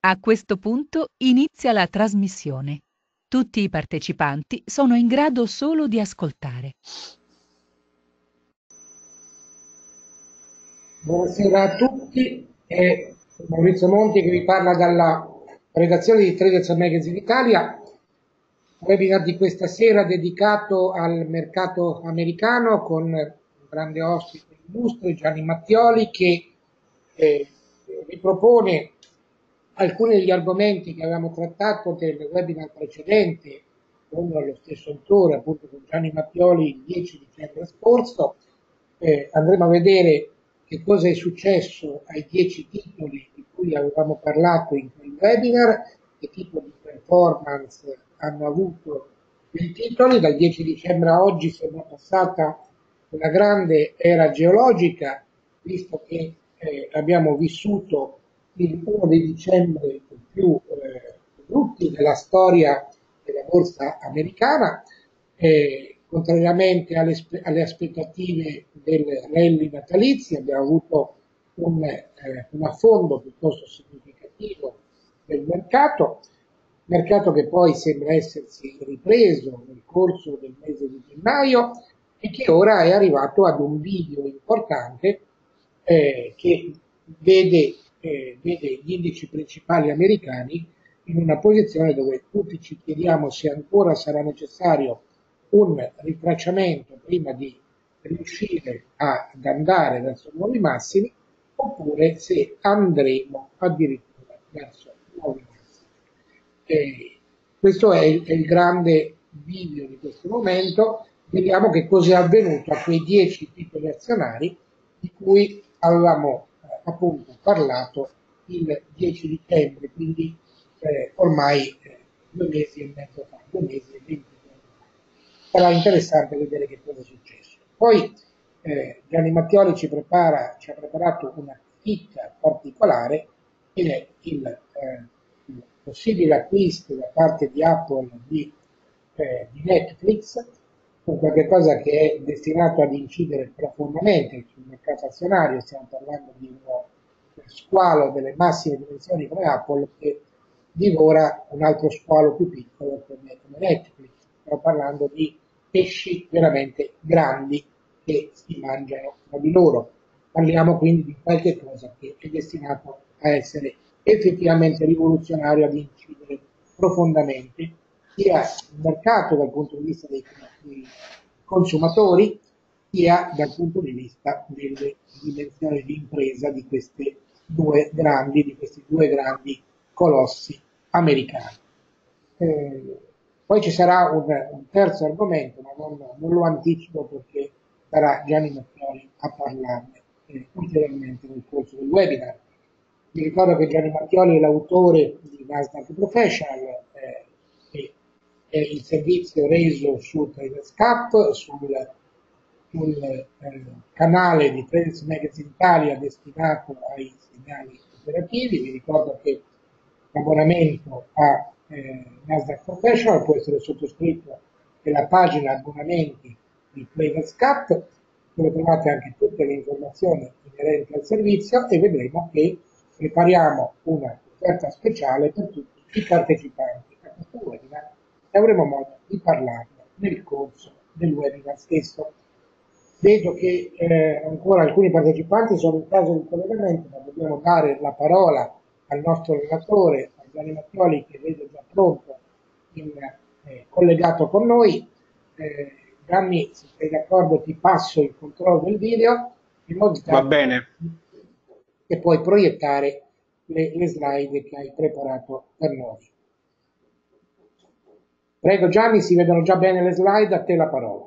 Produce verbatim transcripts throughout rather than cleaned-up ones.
A questo punto inizia la trasmissione. Tutti i partecipanti sono in grado solo di ascoltare. Buonasera a tutti, è Maurizio Monti che vi parla dalla redazione di Traders Magazine Italia. Webinar di questa sera dedicato al mercato americano con un grande ospite illustre, Gianni Mattioli, che eh, ripropone alcuni degli argomenti che avevamo trattato nel webinar precedente con lo stesso autore, appunto con Gianni Mattioli, il dieci dicembre scorso. Eh, andremo a vedere che cosa è successo ai dieci titoli di cui avevamo parlato in quel webinar, che tipo di performance hanno avuto i titoli. Dal dieci dicembre a oggi sembra passata una grande era geologica, visto che eh, abbiamo vissuto il uno di dicembre più eh, brutti della storia della borsa americana. Eh, contrariamente alle, alle aspettative del rally natalizio, abbiamo avuto un, eh, un affondo piuttosto significativo del mercato, mercato che poi sembra essersi ripreso nel corso del mese di gennaio e che ora è arrivato ad un bivio importante eh, che vede, eh, vede gli indici principali americani in una posizione dove tutti ci chiediamo se ancora sarà necessario un ritracciamento prima di riuscire ad andare verso nuovi massimi, oppure se andremo addirittura verso nuovi massimi. Eh, questo è il, è il grande video di questo momento. Vediamo che cosa è avvenuto a quei dieci titoli azionari di cui avevamo eh, appunto parlato il dieci dicembre, quindi eh, ormai eh, due mesi e mezzo fa, due mesi e venti giorni fa. Sarà interessante vedere che cosa è successo. Poi eh, Gianni Mattioli ci, prepara, ci ha preparato una chicca particolare, che è il, eh, il possibile acquisto da parte di Apple di, eh, di Netflix, con qualche cosa che è destinato ad incidere profondamente sul mercato azionario. Stiamo parlando di uno squalo delle massime dimensioni come Apple che divora un altro squalo più piccolo come, come Netflix. Stiamo parlando di pesci veramente grandi che si mangiano tra di loro. Parliamo quindi di qualche cosa che è destinato a essere effettivamente rivoluzionario, ad incidere profondamente sia il mercato dal punto di vista dei, dei consumatori, sia dal punto di vista delle dimensioni di impresa di queste due grandi, di questi due grandi colossi americani. Eh, poi ci sarà un, un terzo argomento, ma non, non lo anticipo perché sarà Gianni Mattioli a parlarne eh, ulteriormente nel corso del webinar. Vi ricordo che Gianni Mattioli è l'autore di Nasdaq Professional, eh, che è il servizio reso su Traders Cup, sul, sul eh, canale di Traders Magazine Italia destinato ai segnali operativi. Vi ricordo che l'abbonamento a eh, Nasdaq Professional può essere sottoscritto nella pagina abbonamenti di Traders Cup, dove trovate anche tutte le informazioni inerenti al servizio, e vedremo che prepariamo una offerta speciale per tutti i partecipanti a questo webinar e avremo modo di parlarne nel corso del webinar stesso. Vedo che eh, ancora alcuni partecipanti sono in caso di collegamento, ma dobbiamo dare la parola al nostro relatore, a Gianni Mattioli, che vedo già pronto, in, eh, collegato con noi. Eh, Gianni, se sei d'accordo, ti passo il controllo del video in modo Va tale bene. che puoi proiettare le, le slide che hai preparato per noi. Prego Gianni, si vedono già bene le slide, a te la parola.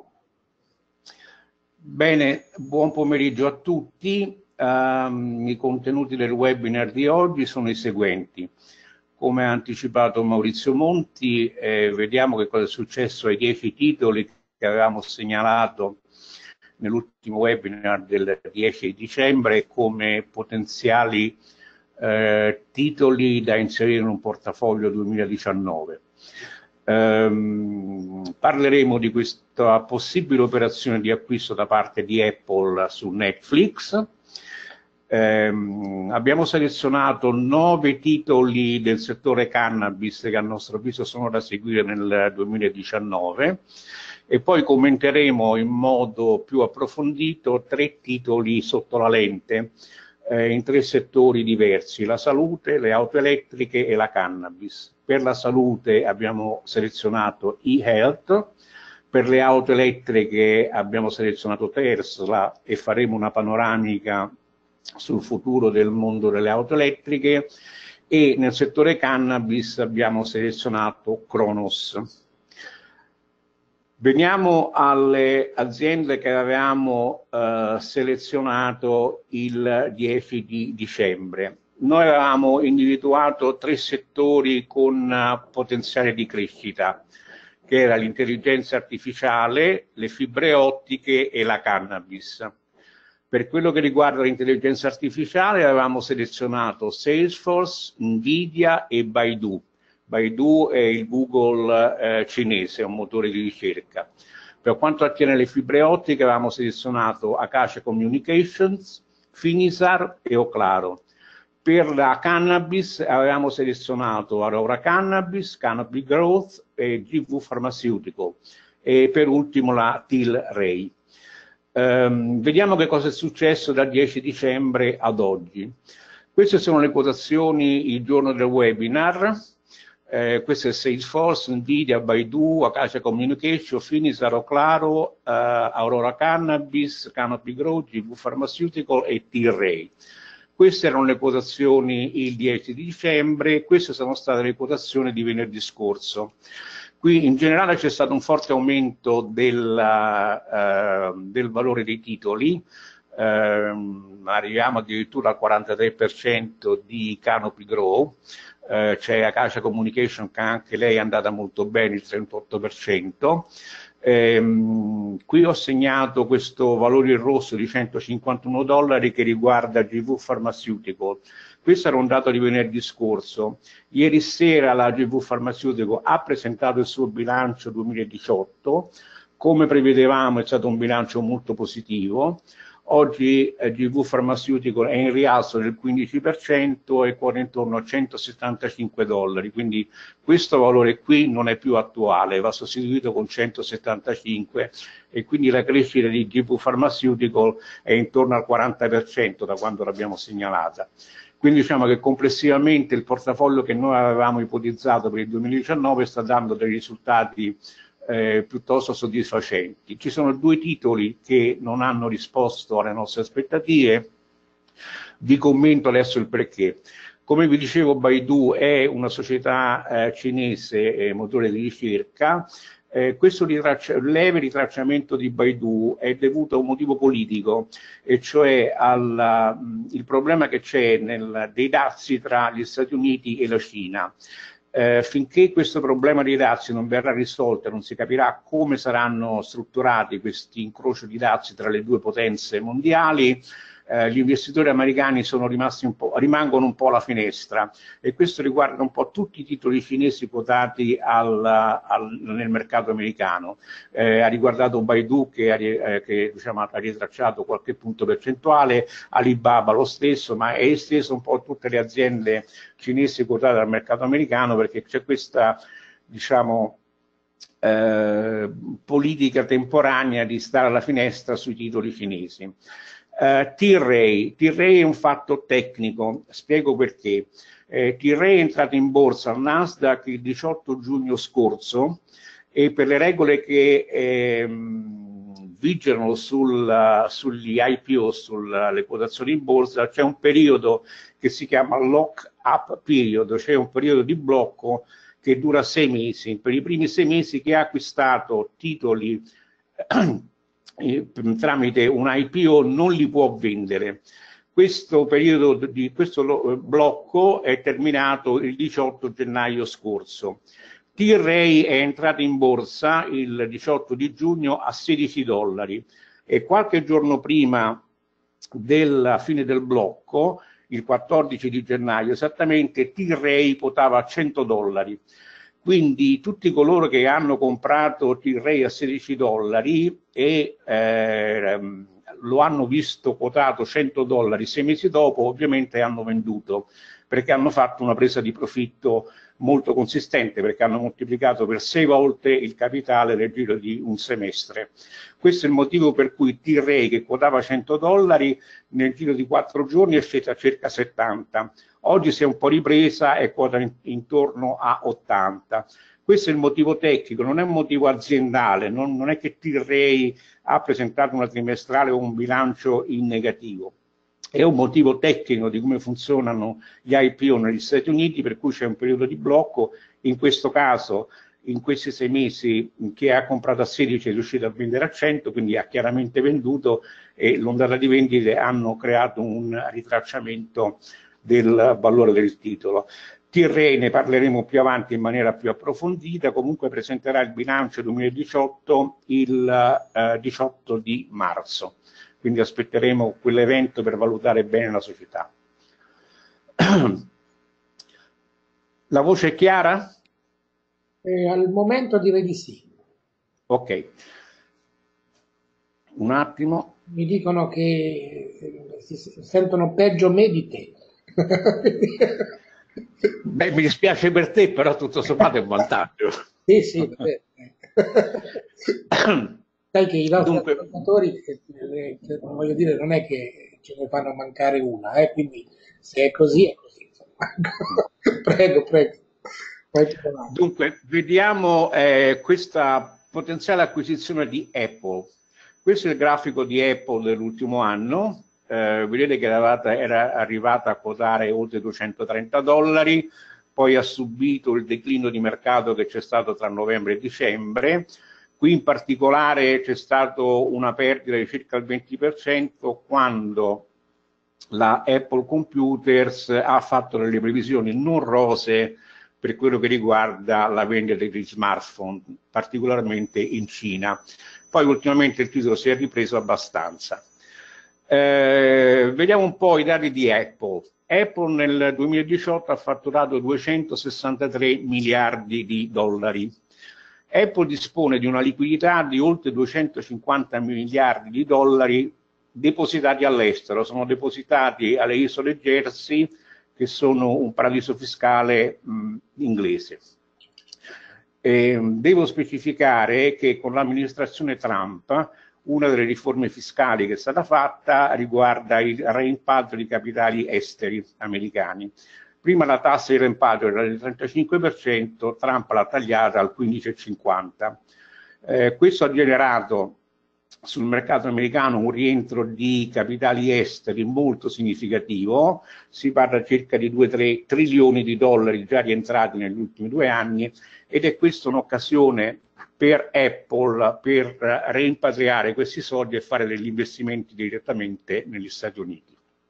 Bene, buon pomeriggio a tutti. Um, I contenuti del webinar di oggi sono i seguenti. Come ha anticipato Maurizio Monti, eh, vediamo che cosa è successo ai dieci titoli che avevamo segnalato nell'ultimo webinar del dieci dicembre come potenziali eh, titoli da inserire in un portafoglio duemiladiciannove. Um, parleremo di questa possibile operazione di acquisto da parte di Apple su Netflix. Ehm, abbiamo selezionato nove titoli del settore cannabis che a nostro avviso sono da seguire nel duemiladiciannove e poi commenteremo in modo più approfondito tre titoli sotto la lente eh, in tre settori diversi: la salute, le auto elettriche e la cannabis. Per la salute abbiamo selezionato e-health, per le auto elettriche abbiamo selezionato Tesla e faremo una panoramica sul futuro del mondo delle auto elettriche, e nel settore cannabis abbiamo selezionato Cronos. Veniamo alle aziende che avevamo eh, selezionato il dieci di dicembre. Noi avevamo individuato tre settori con uh, potenziale di crescita, che era l'intelligenza artificiale, le fibre ottiche e la cannabis. Per quello che riguarda l'intelligenza artificiale avevamo selezionato Salesforce, Nvidia e Baidu. Baidu è il Google eh, cinese, è un motore di ricerca. Per quanto attiene le fibre ottiche avevamo selezionato Acacia Communications, Finisar e Oclaro. Per la cannabis avevamo selezionato Aurora Cannabis, Canopy Growth e G V Pharmaceutical e per ultimo la Tilray. Um, vediamo che cosa è successo dal dieci dicembre ad oggi. Queste sono le quotazioni il giorno del webinar. Eh, questo è Salesforce, Nvidia, Baidu, Acacia Communication, Finisar, Oclaro, eh, Aurora Cannabis, Canopy Growth, G V Pharmaceutical e Tilray. Queste erano le quotazioni il dieci di dicembre, queste sono state le quotazioni di venerdì scorso. Qui in generale c'è stato un forte aumento del, uh, del valore dei titoli, uh, arriviamo addirittura al quarantatré per cento di Canopy Grow, uh, c'è Acacia Communication che anche lei è andata molto bene, il trentotto per cento. Ehm, qui ho segnato questo valore in rosso di centocinquantuno dollari che riguarda G V Pharmaceutical. Questo era un dato di venerdì scorso. Ieri sera la G V Pharmaceutical ha presentato il suo bilancio duemiladiciotto. Come prevedevamo è stato un bilancio molto positivo. Oggi eh, G V Pharmaceutical è in rialzo del quindici per cento e quota intorno a centosettantacinque dollari, quindi questo valore qui non è più attuale, va sostituito con centosettantacinque e quindi la crescita di G V Pharmaceutical è intorno al quaranta per cento da quando l'abbiamo segnalata. Quindi diciamo che complessivamente il portafoglio che noi avevamo ipotizzato per il duemiladiciannove sta dando dei risultati Eh, piuttosto soddisfacenti. Ci sono due titoli che non hanno risposto alle nostre aspettative, vi commento adesso il perché. Come vi dicevo, Baidu è una società eh, cinese, eh, motore di ricerca. Eh, questo ritraccia, leve ritracciamento di Baidu è dovuto a un motivo politico, e cioè al mh, il problema che c'è dei dazi tra gli Stati Uniti e la Cina. Eh, finché questo problema dei dazi non verrà risolto, non si capirà come saranno strutturati questi incroci di dazi tra le due potenze mondiali, eh, gli investitori americani sono rimasti un po', rimangono un po' alla finestra, e questo riguarda un po' tutti i titoli cinesi quotati al, al, nel mercato americano. Eh, ha riguardato Baidu che, ha, eh, che diciamo, ha ritracciato qualche punto percentuale, Alibaba lo stesso, ma è esteso un po' a tutte le aziende cinesi quotate al mercato americano, perché c'è questa, diciamo, eh, politica temporanea di stare alla finestra sui titoli cinesi. Uh, Tilray. Tilray è un fatto tecnico, spiego perché. Eh, Tilray è entrato in borsa al Nasdaq il diciotto giugno scorso, e per le regole che ehm, vigono sul, sugli I P O, sulle quotazioni in borsa, c'è un periodo che si chiama lock-up period, cioè un periodo di blocco che dura sei mesi. Per i primi sei mesi che ha acquistato titoli tramite un I P O non li può vendere. Questo periodo di questo blocco è terminato il diciotto gennaio scorso. Tilray è entrato in borsa il diciotto di giugno a sedici dollari, e qualche giorno prima della fine del blocco, il quattordici di gennaio esattamente, Tilray quotava a cento dollari. Quindi tutti coloro che hanno comprato Tilray a sedici dollari e eh, lo hanno visto quotato cento dollari sei mesi dopo, ovviamente hanno venduto, perché hanno fatto una presa di profitto molto consistente, perché hanno moltiplicato per sei volte il capitale nel giro di un semestre. Questo è il motivo per cui T-Ray, che quotava cento dollari, nel giro di quattro giorni è scesa a circa settanta. Oggi si è un po' ripresa e quota in, intorno a ottanta. Questo è il motivo tecnico, non è un motivo aziendale, non, non è che T-Ray ha presentato una trimestrale o un bilancio in negativo. È un motivo tecnico di come funzionano gli I P O negli Stati Uniti, per cui c'è un periodo di blocco. In questo caso, in questi sei mesi, che ha comprato a sedici è riuscito a vendere a cento, quindi ha chiaramente venduto, e l'ondata di vendite hanno creato un ritracciamento del valore del titolo. T-Ray ne parleremo più avanti in maniera più approfondita, comunque presenterà il bilancio duemiladiciotto il eh, diciotto di marzo. Quindi aspetteremo quell'evento per valutare bene la società. La voce è chiara? Eh, al momento direi di sì. Ok. Un attimo. Mi dicono che si sentono peggio me di te. Beh, mi dispiace per te, però tutto sommato è un vantaggio. Sì, sì. Sai che i nostri Dunque, ascoltatori, eh, eh, voglio dire, non è che ce ne fanno mancare una, eh, quindi se è così, è così. Prego, prego. Dunque, vediamo eh, questa potenziale acquisizione di Apple. Questo è il grafico di Apple dell'ultimo anno. Eh, vedete che era, era arrivata a quotare oltre duecentotrenta dollari, poi ha subito il declino di mercato che c'è stato tra novembre e dicembre. Qui in particolare c'è stata una perdita di circa il venti per cento quando la Apple Computers ha fatto delle previsioni non rosee per quello che riguarda la vendita degli smartphone, particolarmente in Cina. Poi ultimamente il titolo si è ripreso abbastanza. Eh, vediamo un po' i dati di Apple. Apple nel duemiladiciotto ha fatturato duecentosessantatré miliardi di dollari. Apple dispone di una liquidità di oltre duecentocinquanta miliardi di dollari depositati all'estero, sono depositati alle isole Jersey, che sono un paradiso fiscale mh, inglese. Eh, devo specificare che con l'amministrazione Trump una delle riforme fiscali che è stata fatta riguarda il rimpatrio di capitali esteri americani. Prima la tassa di rimpatrio era del trentacinque per cento, Trump l'ha tagliata al quindici virgola cinquanta per cento. Eh, questo ha generato sul mercato americano un rientro di capitali esteri molto significativo, si parla circa di due tre trilioni di dollari già rientrati negli ultimi due anni, ed è questa un'occasione per Apple per rimpatriare questi soldi e fare degli investimenti direttamente negli Stati Uniti.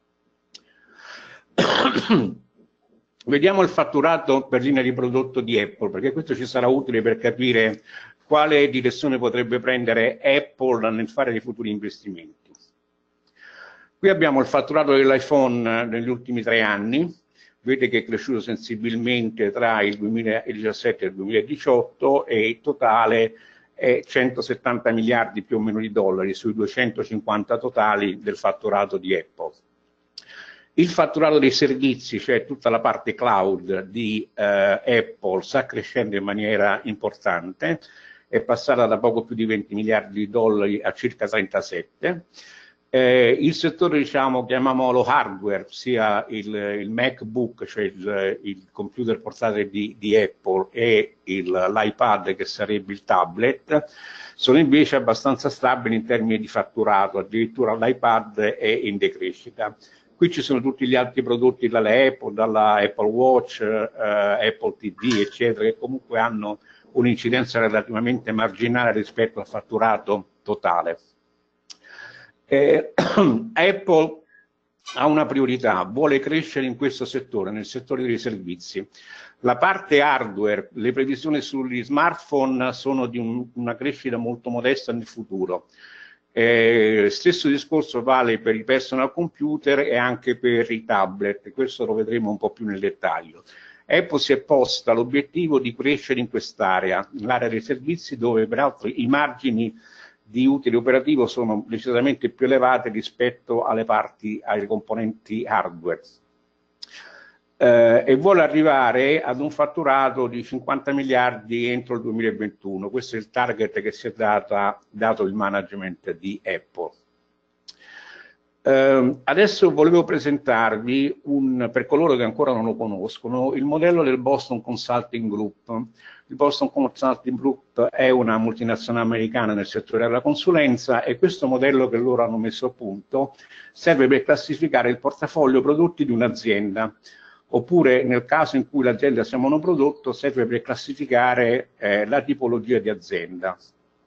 Vediamo il fatturato per linea di prodotto di Apple, perché questo ci sarà utile per capire quale direzione potrebbe prendere Apple nel fare dei futuri investimenti. Qui abbiamo il fatturato dell'iPhone negli ultimi tre anni, vedete che è cresciuto sensibilmente tra il duemiladiciassette e il duemiladiciotto e il totale è centosettanta miliardi più o meno di dollari sui duecentocinquanta totali del fatturato di Apple. Il fatturato dei servizi, cioè tutta la parte cloud di eh, Apple, sta crescendo in maniera importante, è passata da poco più di venti miliardi di dollari a circa trentasette. Eh, il settore, diciamo, chiamiamolo hardware, sia il, il MacBook, cioè il, il computer portatile di, di Apple, e l'iPad, che sarebbe il tablet, sono invece abbastanza stabili in termini di fatturato, addirittura l'iPad è in decrescita. Qui ci sono tutti gli altri prodotti dalla Apple, dalla Apple Watch, eh, Apple T V, eccetera, che comunque hanno un'incidenza relativamente marginale rispetto al fatturato totale. Eh, Apple ha una priorità, vuole crescere in questo settore, nel settore dei servizi. La parte hardware, le previsioni sugli smartphone sono di un, una crescita molto modesta nel futuro. Eh, stesso discorso vale per i personal computer e anche per i tablet, questo lo vedremo un po' più nel dettaglio. Apple si è posta l'obiettivo di crescere in quest'area, l'area dei servizi, dove peraltro i margini di utile operativo sono decisamente più elevate rispetto alle parti, ai componenti hardware. Eh, e vuole arrivare ad un fatturato di cinquanta miliardi entro il duemilaventuno. Questo è il target che si è data, dato il management di Apple. Eh, adesso volevo presentarvi, un, per coloro che ancora non lo conoscono, il modello del Boston Consulting Group. Il Boston Consulting Group è una multinazionale americana nel settore della consulenza e questo modello che loro hanno messo a punto serve per classificare il portafoglio prodotti di un'azienda, oppure nel caso in cui l'azienda sia monoprodotto serve per classificare eh, la tipologia di azienda.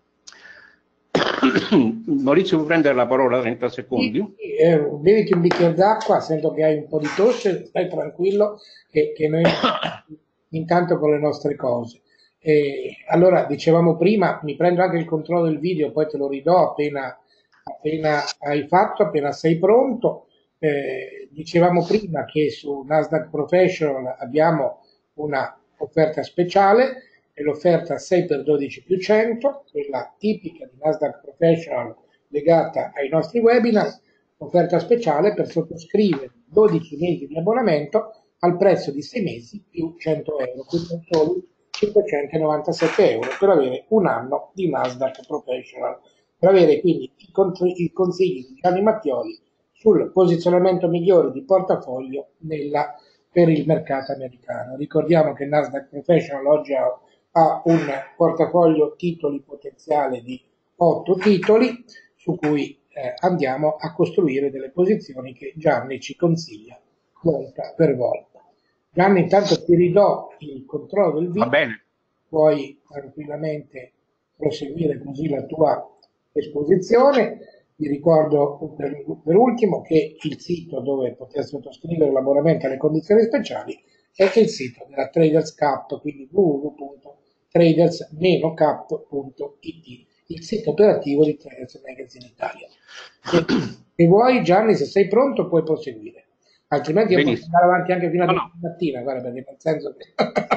Maurizio, puoi prendere la parola trenta secondi? Sì, eh, beviti un bicchiere d'acqua, sento che hai un po' di tosse, stai tranquillo che, che noi intanto con le nostre cose. Eh, allora, dicevamo prima, mi prendo anche il controllo del video, poi te lo ridò appena, appena hai fatto, appena sei pronto. Eh, dicevamo prima che su Nasdaq Professional abbiamo una offerta speciale, è l'offerta sei per dodici più cento, quella tipica di Nasdaq Professional legata ai nostri webinar, offerta speciale per sottoscrivere dodici mesi di abbonamento al prezzo di sei mesi più cento euro, quindi solo cinquecentonovantasette euro per avere un anno di Nasdaq Professional, per avere quindi i, i consigli di Gianni Mattioli sul posizionamento migliore di portafoglio nella, per il mercato americano. Ricordiamo che Nasdaq Professional oggi ha, ha un portafoglio titoli potenziale di otto titoli su cui eh, andiamo a costruire delle posizioni che Gianni ci consiglia volta per volta. Gianni, intanto ti ridò il controllo del video. Va bene. Puoi tranquillamente proseguire così la tua esposizione. Vi ricordo per, per ultimo che il sito dove poter sottoscrivere l'abbonamento alle condizioni speciali è il sito della Traders Cup, quindi w w w punto traders cup punto i t, il sito operativo di Traders Magazine Italia. Se, se vuoi, Gianni, se sei pronto puoi proseguire, altrimenti io posso andare avanti anche fino a no, no. mattina, guarda, perché nel senso che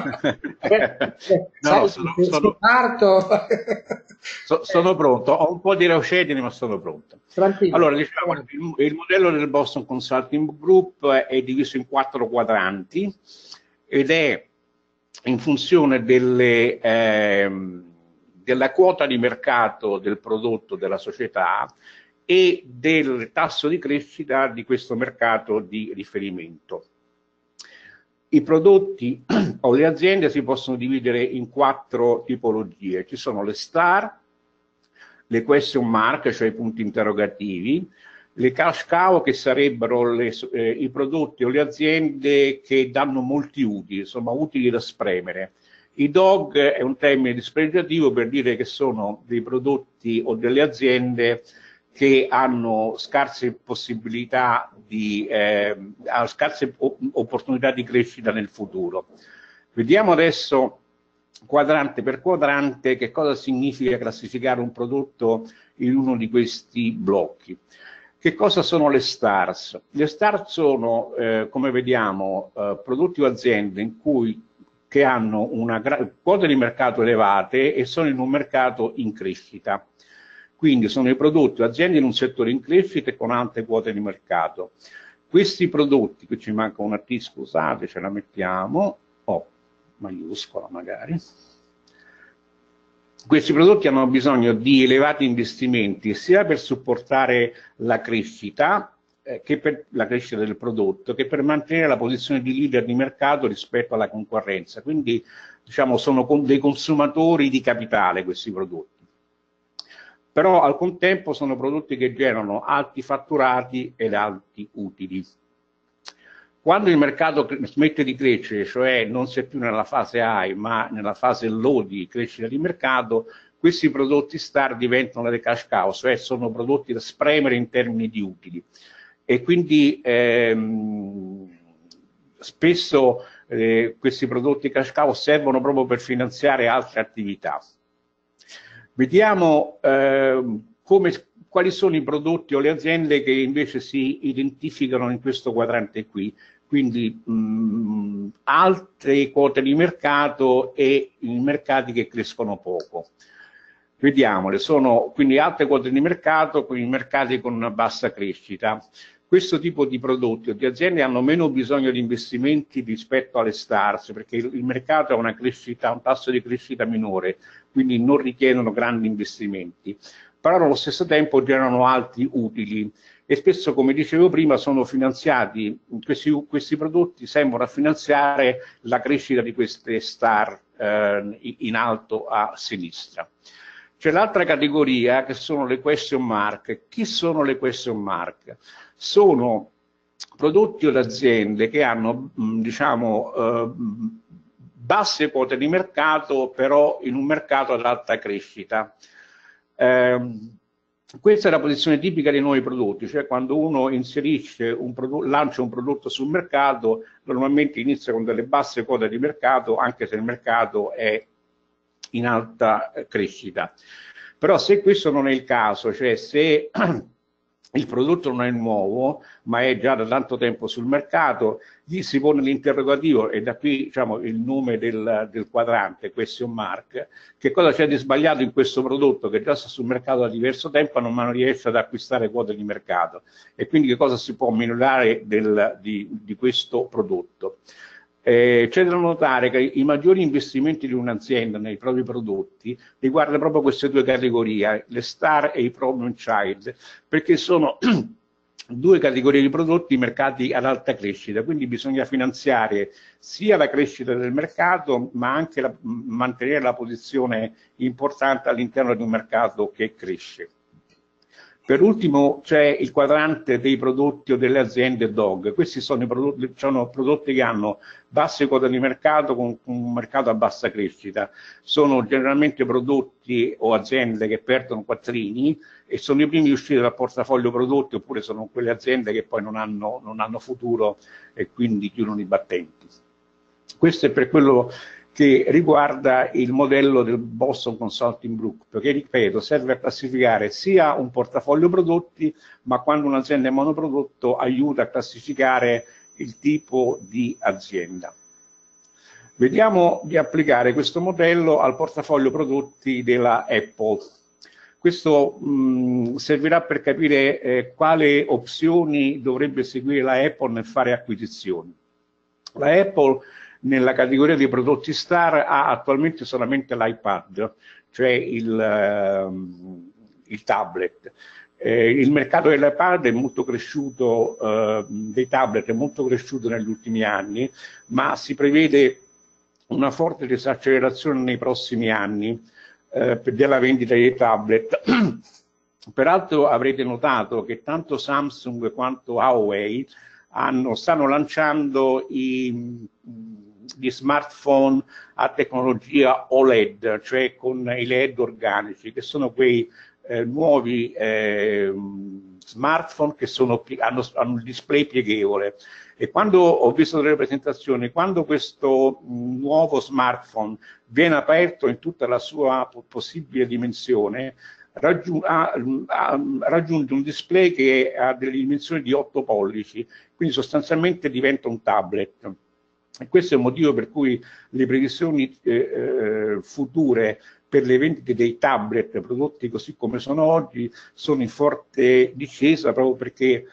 no, sai, sono, se, sono... se parto So, sono pronto, ho un po' di raucedine ma sono pronto. Tranquillo. Allora, diciamo, il, il modello del Boston Consulting Group è diviso in quattro quadranti ed è in funzione delle, ehm, della quota di mercato del prodotto della società e del tasso di crescita di questo mercato di riferimento. I prodotti o le aziende si possono dividere in quattro tipologie. Ci sono le star, le question mark, cioè i punti interrogativi, le cash cow, che sarebbero le, eh, i prodotti o le aziende che danno molti utili, insomma utili da spremere. I dog è un termine dispregiativo per dire che sono dei prodotti o delle aziende che hanno scarse possibilità di, eh, scarse opportunità di crescita nel futuro. Vediamo adesso quadrante per quadrante che cosa significa classificare un prodotto in uno di questi blocchi. Che cosa sono le stars? Le stars sono, eh, come vediamo, eh, prodotti o aziende in cui, che hanno una quota di mercato elevate e sono in un mercato in crescita. Quindi sono i prodotti o aziende in un settore in crescita e con alte quote di mercato. Questi prodotti, qui ci manca una T, scusate, ce la mettiamo, oh, maiuscola magari. Questi prodotti hanno bisogno di elevati investimenti sia per supportare la crescita, eh, che per la crescita del prodotto, che per mantenere la posizione di leader di mercato rispetto alla concorrenza. Quindi, diciamo, sono con dei consumatori di capitale questi prodotti. Però al contempo sono prodotti che generano alti fatturati ed alti utili. Quando il mercato smette di crescere, cioè non si è più nella fase high ma nella fase low di crescita di mercato, questi prodotti star diventano le cash cow, cioè sono prodotti da spremere in termini di utili. E quindi ehm, spesso eh, questi prodotti cash cow servono proprio per finanziare altre attività. Vediamo eh, come, quali sono i prodotti o le aziende che invece si identificano in questo quadrante qui, quindi mh, altre quote di mercato e i mercati che crescono poco. Vediamole, sono quindi alte quote di mercato, quindi mercati con una bassa crescita. Questo tipo di prodotti o di aziende hanno meno bisogno di investimenti rispetto alle stars, perché il, il mercato ha una crescita, un tasso di crescita minore, quindi non richiedono grandi investimenti, però allo stesso tempo generano alti utili e spesso, come dicevo prima, sono finanziati, questi, questi prodotti sembrano finanziare la crescita di queste star eh, in alto a sinistra. C'è l'altra categoria che sono le question mark. Chi sono le question mark? Sono prodotti o aziende che hanno, diciamo, eh, basse quote di mercato, però in un mercato ad alta crescita. Eh, questa è la posizione tipica dei nuovi prodotti, cioè quando uno inserisce un prodotto, lancia un prodotto sul mercato, normalmente inizia con delle basse quote di mercato, anche se il mercato è in alta crescita. Però se questo non è il caso, cioè se il prodotto non è nuovo, ma è già da tanto tempo sul mercato, gli si pone l'interrogativo, e da qui diciamo, il nome del, del quadrante, question mark, che cosa c'è di sbagliato in questo prodotto che già sta sul mercato da diverso tempo, ma non riesce ad acquistare quote di mercato, e quindi che cosa si può migliorare del, di, di questo prodotto. Eh, c'è da notare che i maggiori investimenti di un'azienda nei propri prodotti riguardano proprio queste due categorie, le star e i problem child, perché sono due categorie di prodotti mercati ad alta crescita, quindi bisogna finanziare sia la crescita del mercato, ma anche la, mantenere la posizione importante all'interno di un mercato che cresce. Per ultimo c'è il quadrante dei prodotti o delle aziende D O G. Questi sono, i prodotti, sono prodotti che hanno basse quote di mercato con un mercato a bassa crescita. Sono generalmente prodotti o aziende che perdono quattrini e sono i primi a uscire dal portafoglio prodotti, oppure sono quelle aziende che poi non hanno, non hanno futuro e quindi chiudono i battenti. Questo è per quello che riguarda il modello del Boston Consulting Group, che ripeto serve a classificare sia un portafoglio prodotti, ma quando un'azienda è monoprodotto aiuta a classificare il tipo di azienda. Vediamo di applicare questo modello al portafoglio prodotti della Apple. Questo mh, servirà per capire eh, quali opzioni dovrebbe seguire la Apple nel fare acquisizioni. La Apple nella categoria dei prodotti star ha attualmente solamente l'iPad, cioè il, uh, il tablet. Eh, il mercato dell'iPad è molto cresciuto, uh, dei tablet è molto cresciuto negli ultimi anni, ma si prevede una forte disaccelerazione nei prossimi anni eh, della vendita dei tablet. Peraltro avrete notato che tanto Samsung quanto Huawei hanno, stanno lanciando i di smartphone a tecnologia O L E D, cioè con i L E D organici, che sono quei eh, nuovi eh, smartphone che sono, hanno, hanno un display pieghevole. E quando ho visto delle presentazioni, quando questo mh, nuovo smartphone viene aperto in tutta la sua possibile dimensione, Raggiung ha, ha, raggiunge un display che ha delle dimensioni di otto pollici, quindi sostanzialmente diventa un tablet. E questo è il motivo per cui le previsioni eh, future per le vendite dei tablet prodotti così come sono oggi sono in forte discesa, proprio perché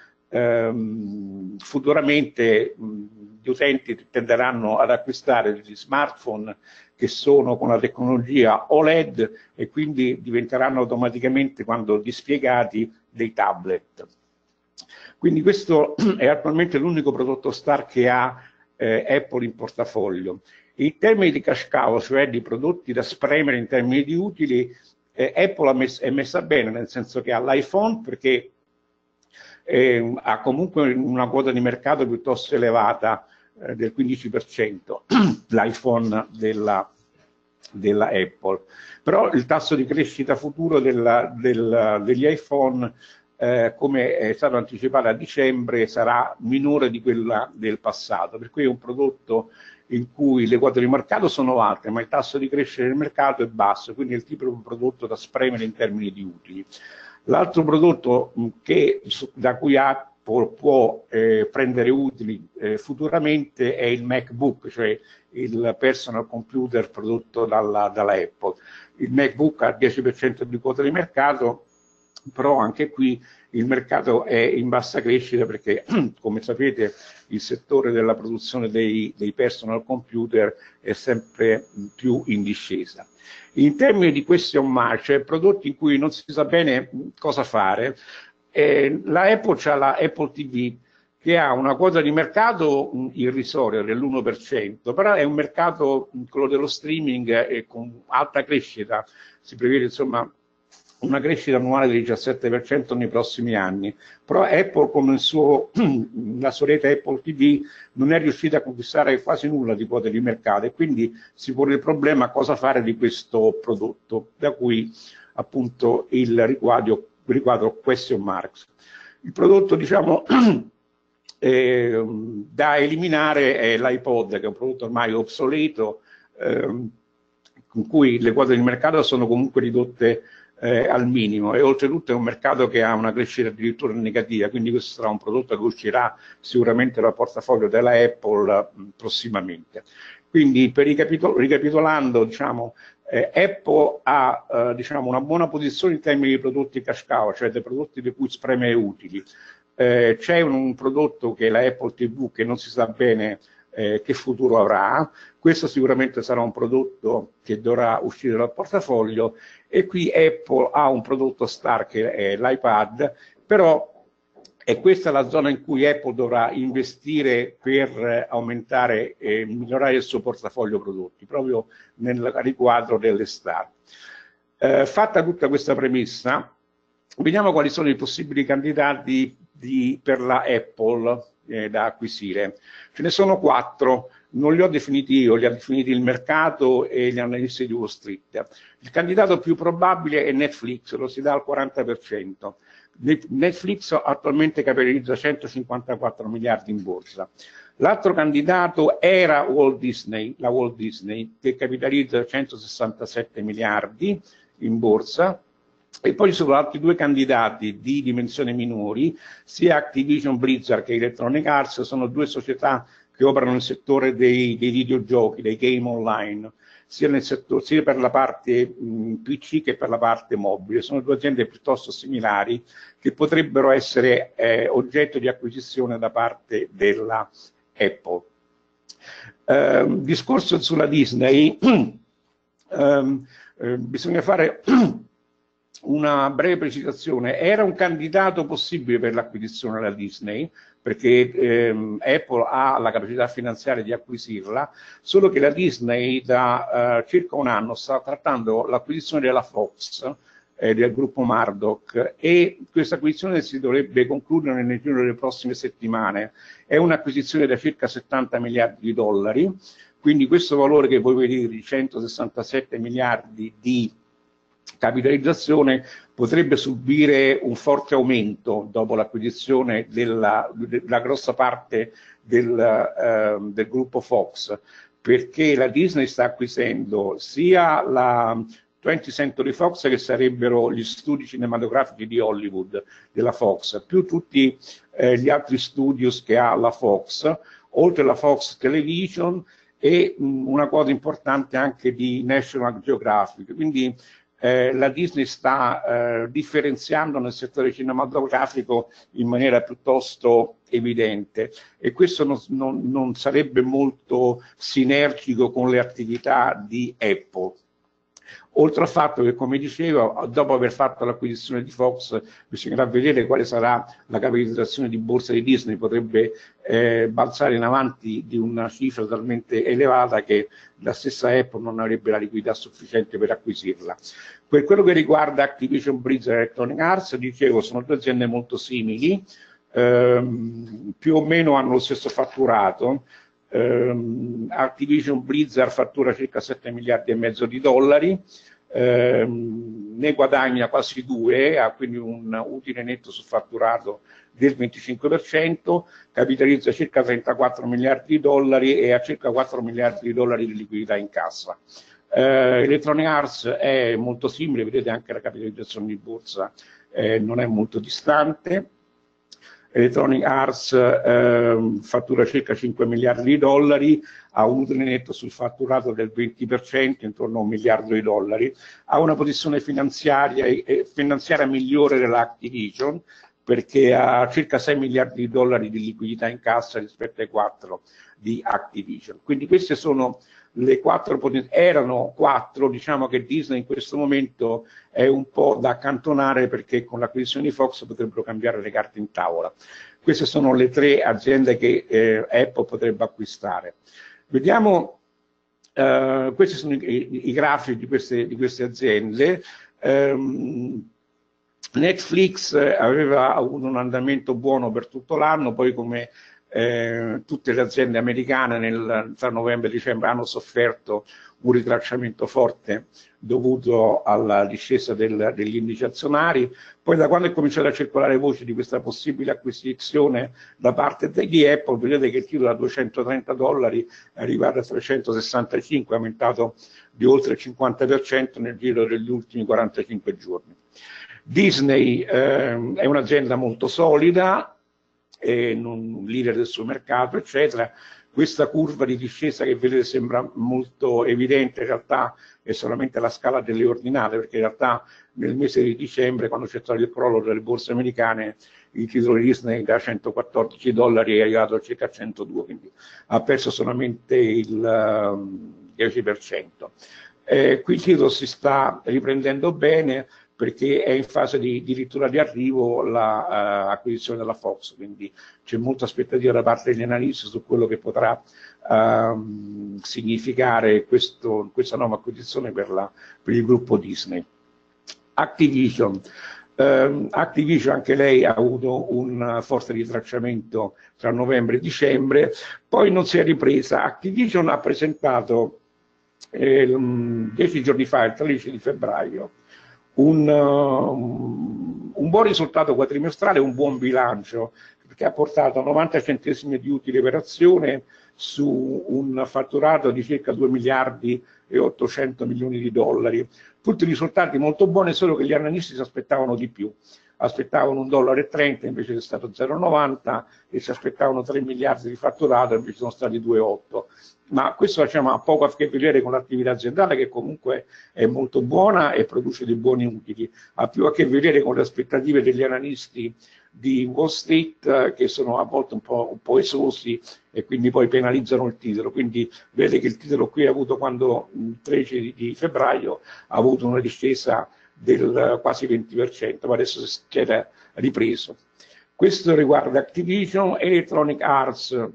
ehm, futuramente mh, gli utenti tenderanno ad acquistare degli smartphone che sono con la tecnologia O L E D e quindi diventeranno automaticamente, quando dispiegati, dei tablet. Quindi questo è attualmente l'unico prodotto star che ha Eh, Apple in portafoglio. In termini di cash cow, cioè di prodotti da spremere in termini di utili, eh, Apple mess è messa bene, nel senso che ha l'iPhone, perché eh, ha comunque una quota di mercato piuttosto elevata eh, del quindici per cento, l'iPhone della, della Apple. Però il tasso di crescita futuro della, del, degli iPhone Eh, come è stato anticipato a dicembre, sarà minore di quella del passato, per cui è un prodotto in cui le quote di mercato sono alte, ma il tasso di crescita del mercato è basso, quindi è il tipo di prodotto da spremere in termini di utili. L'altro prodotto che, da cui Apple Apple può eh, prendere utili eh, futuramente è il MacBook, cioè il personal computer prodotto dalla, dalla Apple. Il MacBook ha il dieci per cento di quota di mercato, però anche qui il mercato è in bassa crescita perché, come sapete, il settore della produzione dei, dei personal computer è sempre più in discesa. In termini di question mark, cioè prodotti in cui non si sa bene cosa fare, eh, la Apple c'ha la Apple T V che ha una quota di mercato mh, irrisoria dell'uno per cento, però è un mercato, mh, quello dello streaming, eh, con alta crescita, si prevede insomma una crescita annuale del diciassette per cento nei prossimi anni, però Apple come il suo, la sua rete Apple T V non è riuscita a conquistare quasi nulla di quote di mercato e quindi si pone il problema cosa fare di questo prodotto, da cui appunto il riquadro, riquadro question marks. Il prodotto diciamo eh, da eliminare è l'iPod, che è un prodotto ormai obsoleto, eh, con cui le quote di mercato sono comunque ridotte Eh, al minimo e oltretutto è un mercato che ha una crescita addirittura negativa, quindi questo sarà un prodotto che uscirà sicuramente dal portafoglio della Apple mh, prossimamente. Quindi per ricapitol ricapitolando, diciamo, eh, Apple ha eh, diciamo, una buona posizione in termini di prodotti cash cow, cioè dei prodotti di cui spreme utili. Eh, c'è un, un prodotto che è la Apple T V che non si sa bene Eh, che futuro avrà. Questo sicuramente sarà un prodotto che dovrà uscire dal portafoglio e qui Apple ha un prodotto star che è l'iPad, però è questa la zona in cui Apple dovrà investire per eh, aumentare e migliorare il suo portafoglio prodotti, proprio nel riquadro delle star. Eh, fatta tutta questa premessa, vediamo quali sono i possibili candidati di, per la Apple eh, da acquisire. Ce ne sono quattro, non li ho definiti io, li ha definiti il mercato e gli analisti di Wall Street. Il candidato più probabile è Netflix, lo si dà al quaranta per cento. Netflix attualmente capitalizza centocinquantaquattro miliardi in borsa. L'altro candidato era Walt Disney, la Walt Disney, che capitalizza centosessantasette miliardi in borsa. E poi ci sono altri due candidati di dimensioni minori, sia Activision Blizzard che Electronic Arts, sono due società che operano nel settore dei, dei videogiochi, dei game online, sia, nel settore, sia per la parte mh, P C che per la parte mobile. Sono due aziende piuttosto similari che potrebbero essere eh, oggetto di acquisizione da parte della Apple. Eh, discorso sulla Disney, eh, eh, bisogna fare una breve precisazione. Era un candidato possibile per l'acquisizione della Disney, perché ehm, Apple ha la capacità finanziaria di acquisirla, solo che la Disney da eh, circa un anno sta trattando l'acquisizione della Fox, eh, del gruppo Murdoch, e questa acquisizione si dovrebbe concludere nel giro delle prossime settimane. È un'acquisizione da circa settanta miliardi di dollari, quindi questo valore che voi vedete di centosessantasette miliardi di capitalizzazione potrebbe subire un forte aumento dopo l'acquisizione della, della grossa parte del, eh, del gruppo Fox, perché la Disney sta acquisendo sia la twentieth Century Fox, che sarebbero gli studi cinematografici di Hollywood della Fox, più tutti eh, gli altri studios che ha la Fox, oltre alla Fox Television e mh, una quota importante anche di National Geographic. Quindi Eh, la Disney sta eh, differenziando nel settore cinematografico in maniera piuttosto evidente e questo non, non, non sarebbe molto sinergico con le attività di Apple. Oltre al fatto che, come dicevo, dopo aver fatto l'acquisizione di Fox bisognerà vedere quale sarà la capitalizzazione di borsa di Disney, potrebbe eh, balzare in avanti di una cifra talmente elevata che la stessa Apple non avrebbe la liquidità sufficiente per acquisirla. Per quello che riguarda Activision Blizzard e Electronic Arts, dicevo, sono due aziende molto simili, ehm, più o meno hanno lo stesso fatturato. Um, Activision Blizzard fattura circa sette miliardi e mezzo di dollari, um, ne guadagna quasi due, ha quindi un utile netto sul fatturato del venticinque per cento, capitalizza circa trentaquattro miliardi di dollari e ha circa quattro miliardi di dollari di liquidità in cassa. Uh, Electronic Arts è molto simile, vedete anche la capitalizzazione di borsa eh, non è molto distante. Electronic Arts eh, fattura circa cinque miliardi di dollari, ha un utile netto sul fatturato del venti per cento, intorno a un miliardo di dollari, ha una posizione finanziaria, eh, finanziaria migliore dell'Activision, perché ha circa sei miliardi di dollari di liquidità in cassa rispetto ai quattro di Activision. Quindi queste sono le quattro, erano quattro, diciamo che Disney in questo momento è un po' da accantonare perché con l'acquisizione di Fox potrebbero cambiare le carte in tavola. Queste sono le tre aziende che eh, Apple potrebbe acquistare. Vediamo, eh, questi sono i, i grafici di queste, di queste aziende. Um, Netflix aveva avuto un andamento buono per tutto l'anno, poi come eh, tutte le aziende americane nel, tra novembre e dicembre hanno sofferto un ritracciamento forte dovuto alla discesa del, degli indici azionari. Poi da quando è cominciato a circolare voci di questa possibile acquisizione da parte di Apple, vedete che il titolo da duecentotrenta dollari è arrivato a trecentosessantacinque, è aumentato di oltre il cinquanta per cento nel giro degli ultimi quarantacinque giorni. Disney eh, è un'azienda molto solida, è un leader del suo mercato, eccetera. Questa curva di discesa che vedete sembra molto evidente, in realtà è solamente la scala delle ordinate, perché in realtà nel mese di dicembre, quando c'è stato il crollo delle borse americane, il titolo di Disney da centoquattordici dollari è arrivato a circa centodue, quindi ha perso solamente il um, dieci per cento. Eh, qui il titolo si sta riprendendo bene, perché è in fase di addirittura di arrivo l'acquisizione la, uh, della Fox, quindi c'è molta aspettativa da parte degli analisti su quello che potrà uh, significare questo, questa nuova acquisizione per, la, per il gruppo Disney. Activision. Uh, Activision anche lei ha avuto un forte ritracciamento tra novembre e dicembre, poi non si è ripresa. Activision ha presentato eh, dieci giorni fa, il tredici di febbraio, Un, uh, un buon risultato quadrimestrale, un buon bilancio, perché ha portato novanta centesimi di utile per azione su un fatturato di circa due miliardi e ottocento milioni di dollari. Tutti risultati molto buoni, solo che gli analisti si aspettavano di più. Aspettavano un dollaro e trenta, invece è stato zero virgola novanta, e si aspettavano tre miliardi di fatturato, invece sono stati due virgola otto. Ma questo diciamo, ha poco a che vedere con l'attività aziendale, che comunque è molto buona e produce dei buoni utili, ha più a che vedere con le aspettative degli analisti di Wall Street, eh, che sono a volte un po', un po' esosi e quindi poi penalizzano il titolo. Quindi vedete che il titolo qui ha avuto, quando il tredici di febbraio, ha avuto una discesa del quasi venti per cento, ma adesso si era ripreso. Questo riguarda Activision. Electronic Arts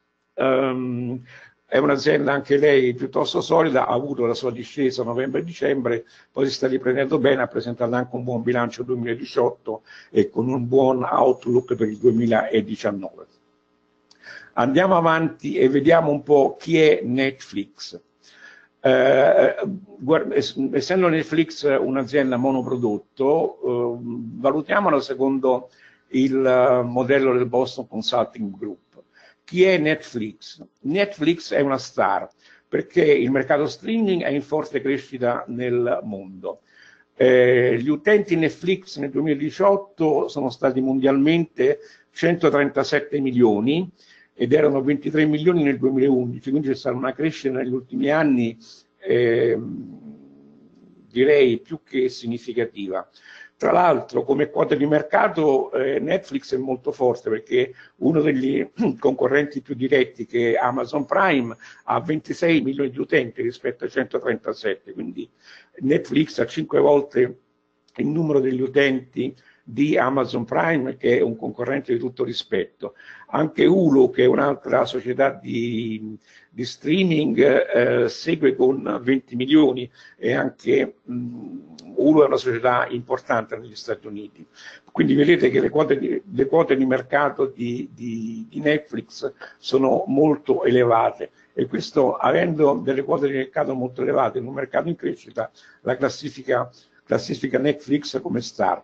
um, è un'azienda anche lei piuttosto solida, ha avuto la sua discesa a novembre e dicembre, poi si sta riprendendo bene, ha presentato anche un buon bilancio duemiladiciotto e con un buon outlook per il duemiladiciannove. Andiamo avanti e vediamo un po' chi è Netflix. Eh, guarda, essendo Netflix un'azienda monoprodotto, eh, valutiamola secondo il modello del Boston Consulting Group. Chi è Netflix? Netflix è una star, perché il mercato streaming è in forte crescita nel mondo. Eh, gli utenti Netflix nel duemiladiciotto sono stati mondialmente centotrentasette milioni, ed erano ventitré milioni nel duemilaundici, quindi c'è stata una crescita negli ultimi anni eh, direi più che significativa. Tra l'altro, come quota di mercato, eh, Netflix è molto forte, perché uno degli concorrenti più diretti, che è Amazon Prime, ha ventisei milioni di utenti rispetto ai centotrentasette, quindi Netflix ha cinque volte il numero degli utenti di Amazon Prime, che è un concorrente di tutto rispetto. Anche Hulu, che è un'altra società di, di streaming, eh, segue con venti milioni, e anche mh, Hulu è una società importante negli Stati Uniti. Quindi vedete che le quote di, le quote di mercato di, di, di Netflix sono molto elevate, e questo, avendo delle quote di mercato molto elevate in un mercato in crescita, la classifica, classifica Netflix come star.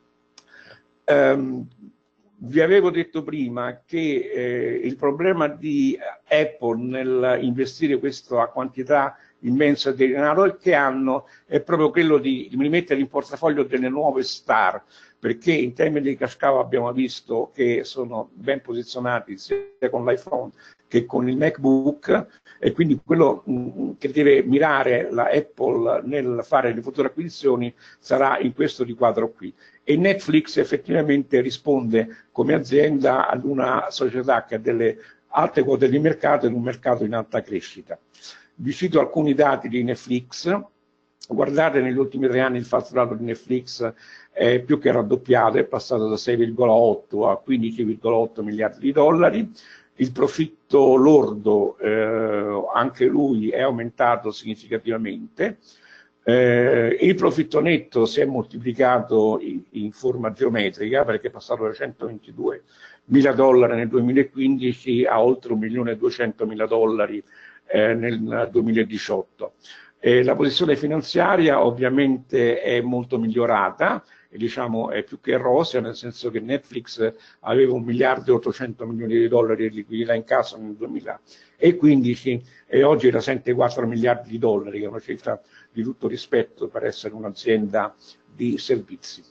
Um, vi avevo detto prima che eh, il problema di Apple nel investire questa quantità immenso di denaro che hanno è proprio quello di, di mettere in portafoglio delle nuove star, perché in termini di cash cow abbiamo visto che sono ben posizionati sia con l'iPhone che con il MacBook, e quindi quello mh, che deve mirare la Apple nel fare le future acquisizioni sarà in questo riquadro qui. E Netflix effettivamente risponde come azienda ad una società che ha delle alte quote di mercato ed un mercato in alta crescita. Vi cito alcuni dati di Netflix. Guardate, negli ultimi tre anni il fatturato di Netflix è più che raddoppiato, è passato da sei virgola otto a quindici virgola otto miliardi di dollari. Il profitto lordo, eh, anche lui, è aumentato significativamente. Eh, il profitto netto si è moltiplicato in, in forma geometrica, perché è passato da centoventidue mila dollari nel duemilaquindici a oltre un milione e duecentomila dollari eh, nel duemiladiciotto. Eh, la posizione finanziaria ovviamente è molto migliorata, e diciamo è più che rosea, nel senso che Netflix aveva un miliardo e ottocento milioni di dollari di liquidità in cassa nel duemilaquindici e oggi rasente quattro miliardi di dollari, che è una cifra di tutto rispetto per essere un'azienda di servizi.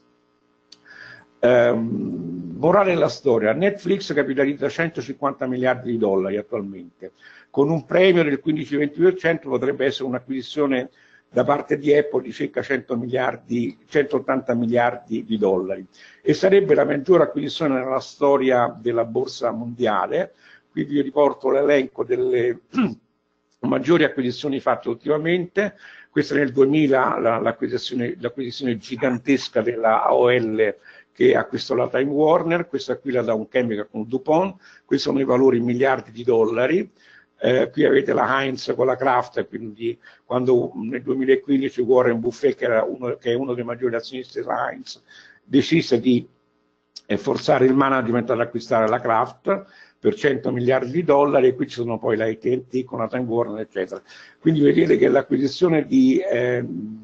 Um, morale della storia: Netflix capitalizza centocinquanta miliardi di dollari attualmente, con un premio del quindici venti per cento potrebbe essere un'acquisizione da parte di Apple di circa cento miliardi, centottanta miliardi di dollari, e sarebbe la maggiore acquisizione nella storia della borsa mondiale. Quindi vi riporto l'elenco delle maggiori acquisizioni fatte ultimamente. Questa nel duemila, la, l'acquisizione, l'acquisizione gigantesca della A O L che acquistò la Time Warner, questa qui la Dow Chemical con DuPont, questi sono i valori in miliardi di dollari. Eh, qui avete la Heinz con la Kraft, quindi quando nel duemilaquindici Warren Buffett, che, era uno, che è uno dei maggiori azionisti della Heinz, decise di eh, forzare il management ad acquistare la Kraft per cento miliardi di dollari, e qui ci sono poi la A T and T con la Time Warner, eccetera. Quindi vedete che l'acquisizione di, eh,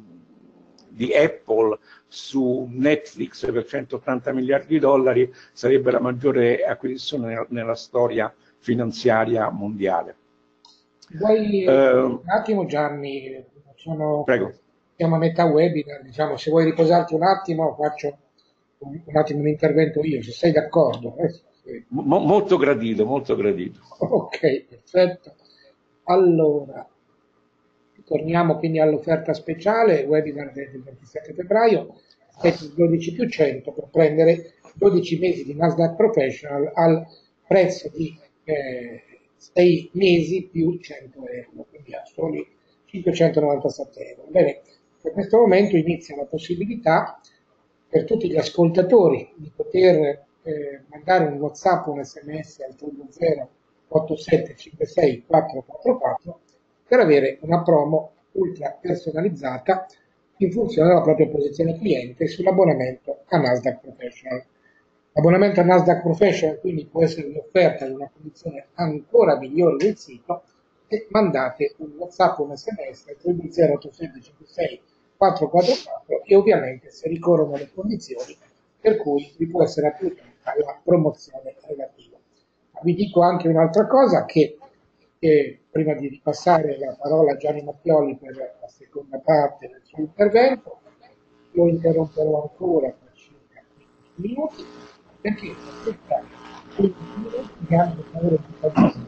di Apple su Netflix per centottanta miliardi di dollari sarebbe la maggiore acquisizione nella, nella storia finanziaria mondiale. Vuoi uh, un attimo, Gianni? Sono, prego. Siamo a metà webinar, diciamo, se vuoi riposarti un attimo faccio un, un attimo un intervento io, se sei d'accordo. Eh, sì. Mo, molto gradito, molto gradito. Ok, perfetto. Allora, torniamo quindi all'offerta speciale, webinar del ventisette febbraio, dodici più cento per prendere dodici mesi di Nasdaq Professional al prezzo di eh, sei mesi più cento euro, quindi a soli cinquecentonovantasette euro. Bene, in questo momento inizia la possibilità per tutti gli ascoltatori di poter eh, mandare un WhatsApp o un S M S al tre due zero otto sette cinque sei quattro quattro quattro per avere una promo ultra personalizzata in funzione della propria posizione cliente sull'abbonamento a Nasdaq Professional. L'abbonamento a Nasdaq Professional quindi può essere un'offerta di una condizione ancora migliore del sito, e mandate un WhatsApp o un S M S al tre due zero otto sette cinque sei quattro quattro quattro e ovviamente se ricorrono le condizioni per cui vi può essere applicata la promozione relativa. Ma vi dico anche un'altra cosa, che eh, prima di ripassare la parola a Gianni Mattioli per la seconda parte del suo intervento, lo interromperò ancora per circa quindici minuti, perché questa quindici minuti mi hanno favore di fare.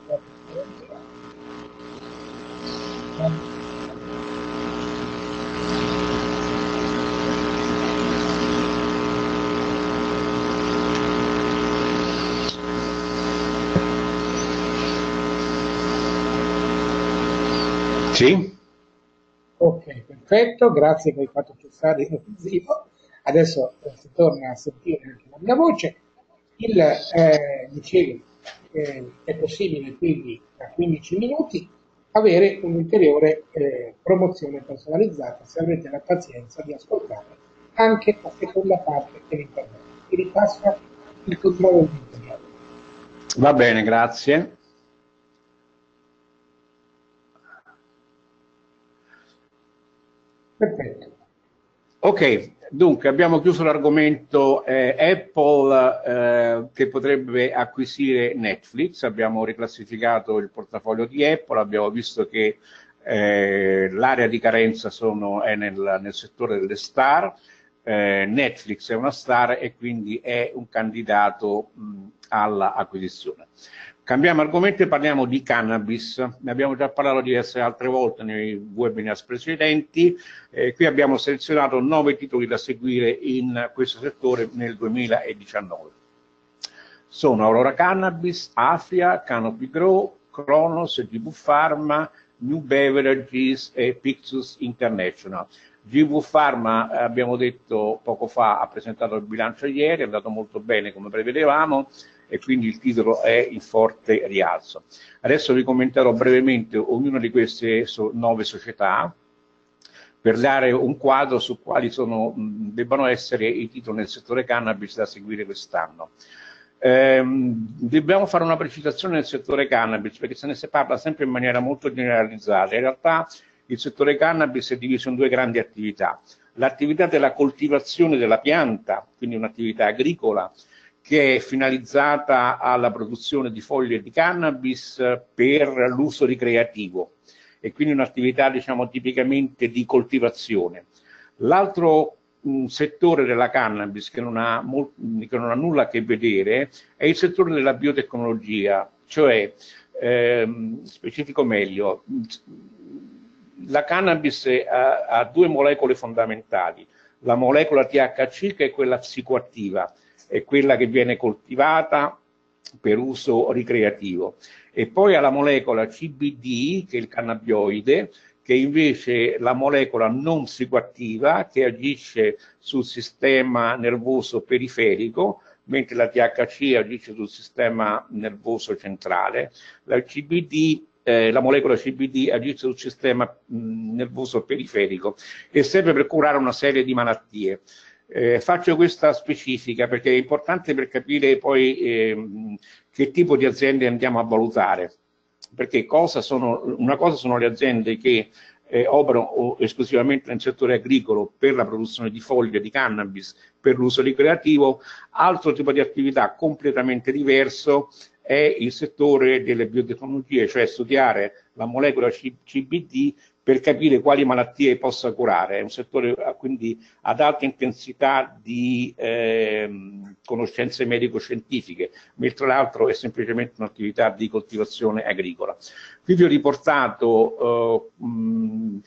Sì? Ok, perfetto, grazie per il fatto cessare il visivo. Adesso eh, si torna a sentire anche la mia voce. Il, eh, dicevo, eh, è possibile quindi tra quindici minuti avere un'ulteriore eh, promozione personalizzata, se avrete la pazienza di ascoltare anche la seconda parte dell'intervento. Vi ripasso il controllo dell'intervento. Va bene, grazie. Perfetto. Ok, dunque abbiamo chiuso l'argomento eh, Apple eh, che potrebbe acquisire Netflix, abbiamo riclassificato il portafoglio di Apple, abbiamo visto che Eh, l'area di carenza sono, è nel, nel settore delle star. Eh, Netflix è una star e quindi è un candidato all'acquisizione. Cambiamo argomento e parliamo di cannabis. Ne abbiamo già parlato diverse altre volte nei webinar precedenti. Eh, qui abbiamo selezionato nove titoli da seguire in questo settore nel duemiladiciannove. Sono Aurora Cannabis, Afria, Canopy Grow, Cronos, G V Pharma, New Beverages e Pixus International. G V Pharma, eh, abbiamo detto poco fa, ha presentato il bilancio ieri, è andato molto bene come prevedevamo e quindi il titolo è in forte rialzo. Adesso vi commenterò brevemente ognuna di queste so, nove società per dare un quadro su quali sono, mh, debbano essere i titoli nel settore cannabis da seguire quest'anno. Eh, dobbiamo fare una precisazione nel settore cannabis perché se ne si parla sempre in maniera molto generalizzata. In realtà il settore cannabis è diviso in due grandi attività. L'attività della coltivazione della pianta, quindi un'attività agricola, che è finalizzata alla produzione di foglie di cannabis per l'uso ricreativo e quindi un'attività diciamo tipicamente di coltivazione. L'altro un settore della cannabis che non, ha che non ha nulla a che vedere è il settore della biotecnologia, cioè, ehm, specifico meglio, la cannabis ha, ha due molecole fondamentali, la molecola T H C che è quella psicoattiva, è quella che viene coltivata per uso ricreativo, e poi ha la molecola C B D che è il cannabinoide, che invece è la molecola non psicoattiva che agisce sul sistema nervoso periferico, mentre la T H C agisce sul sistema nervoso centrale. La C B D, eh, la molecola C B D agisce sul sistema mh, nervoso periferico e serve per curare una serie di malattie. Eh, faccio questa specifica perché è importante per capire poi eh, che tipo di aziende andiamo a valutare. Perché cosa sono, una cosa sono le aziende che eh, operano esclusivamente nel settore agricolo per la produzione di foglie di cannabis per l'uso ricreativo, altro tipo di attività completamente diverso è il settore delle biotecnologie, cioè studiare la molecola C B D per capire quali malattie possa curare. È un settore quindi ad alta intensità di eh, conoscenze medico-scientifiche, mentre l'altro è semplicemente un'attività di coltivazione agricola. Qui vi ho riportato eh, mh,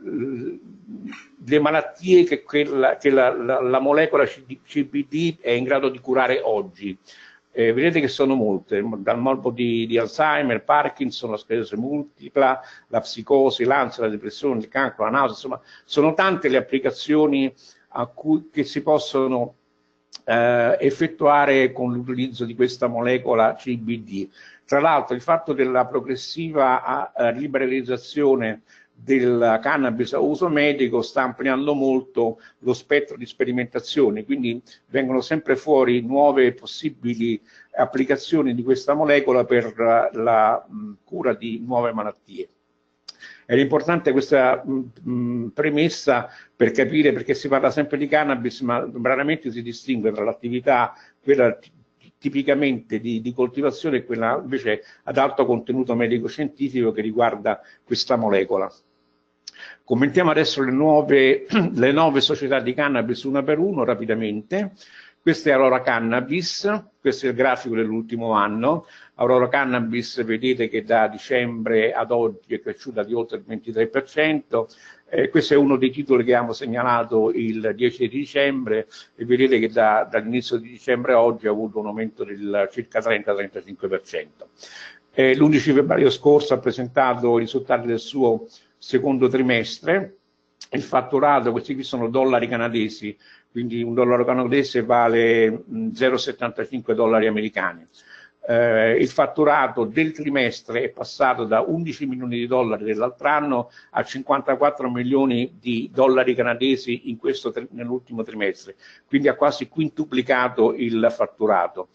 le malattie che, quella, che la, la, la molecola C B D è in grado di curare oggi. Eh, vedete che sono molte, dal morbo di, di Alzheimer, Parkinson, la sclerosi multipla, la psicosi, l'ansia, la depressione, il cancro, la nausea, insomma, sono tante le applicazioni a cui, che si possono eh, effettuare con l'utilizzo di questa molecola C B D. Tra l'altro il fatto della progressiva a, a liberalizzazione del cannabis a uso medico sta ampliando molto lo spettro di sperimentazioni, quindi vengono sempre fuori nuove possibili applicazioni di questa molecola per la, la mh, cura di nuove malattie. È importante questa mh, premessa per capire perché si parla sempre di cannabis, ma raramente si distingue tra l'attività, quella tipicamente di, di coltivazione e quella invece ad alto contenuto medico-scientifico che riguarda questa molecola. Commentiamo adesso le nuove, le nuove società di cannabis una per uno rapidamente. Questa è Aurora Cannabis, questo è il grafico dell'ultimo anno. Aurora Cannabis vedete che da dicembre ad oggi è cresciuta di oltre il ventitré per cento. Eh, questo è uno dei titoli che abbiamo segnalato il dieci di dicembre e vedete che da, dall'inizio di dicembre a oggi ha avuto un aumento del circa trenta trentacinque per cento. Eh, l'undici febbraio scorso ha presentato i risultati del suo secondo trimestre. Il fatturato, questi qui sono dollari canadesi, quindi un dollaro canadese vale zero virgola settantacinque dollari americani. Eh, il fatturato del trimestre è passato da undici milioni di dollari dell'altro anno a cinquantaquattro milioni di dollari canadesi in questo nell'ultimo trimestre, quindi ha quasi quintuplicato il fatturato.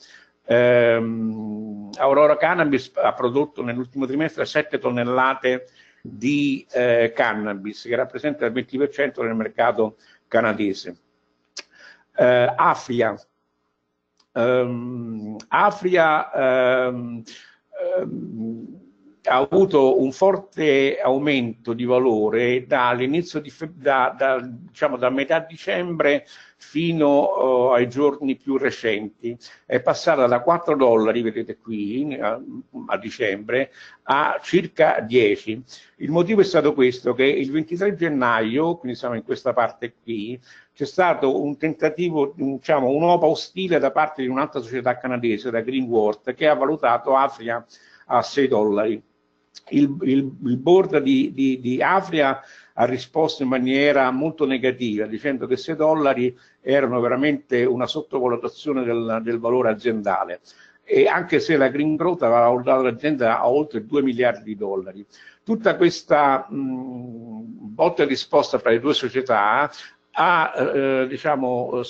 Eh, Aurora Cannabis ha prodotto nell'ultimo trimestre sette tonnellate di eh, cannabis, che rappresenta il venti per cento del mercato canadese. Eh, Afria. Um, Afria um, um, ha avuto un forte aumento di valore dall'inizio di da, da, diciamo, da metà dicembre fino uh, ai giorni più recenti. È passata da quattro dollari, vedete qui, a, a dicembre, a circa dieci. Il motivo è stato questo, che il ventitré gennaio, quindi siamo in questa parte qui, c'è stato un tentativo, diciamo, un'opa ostile da parte di un'altra società canadese, la Greenworth, che ha valutato Afria a sei dollari. Il, il, il board di, di, di Afria ha risposto in maniera molto negativa, dicendo che sei dollari erano veramente una sottovalutazione del, del valore aziendale. E anche se la Greenworth aveva valutato l'azienda a oltre due miliardi di dollari. Tutta questa mh, botta e risposta fra le due società ha eh, diciamo,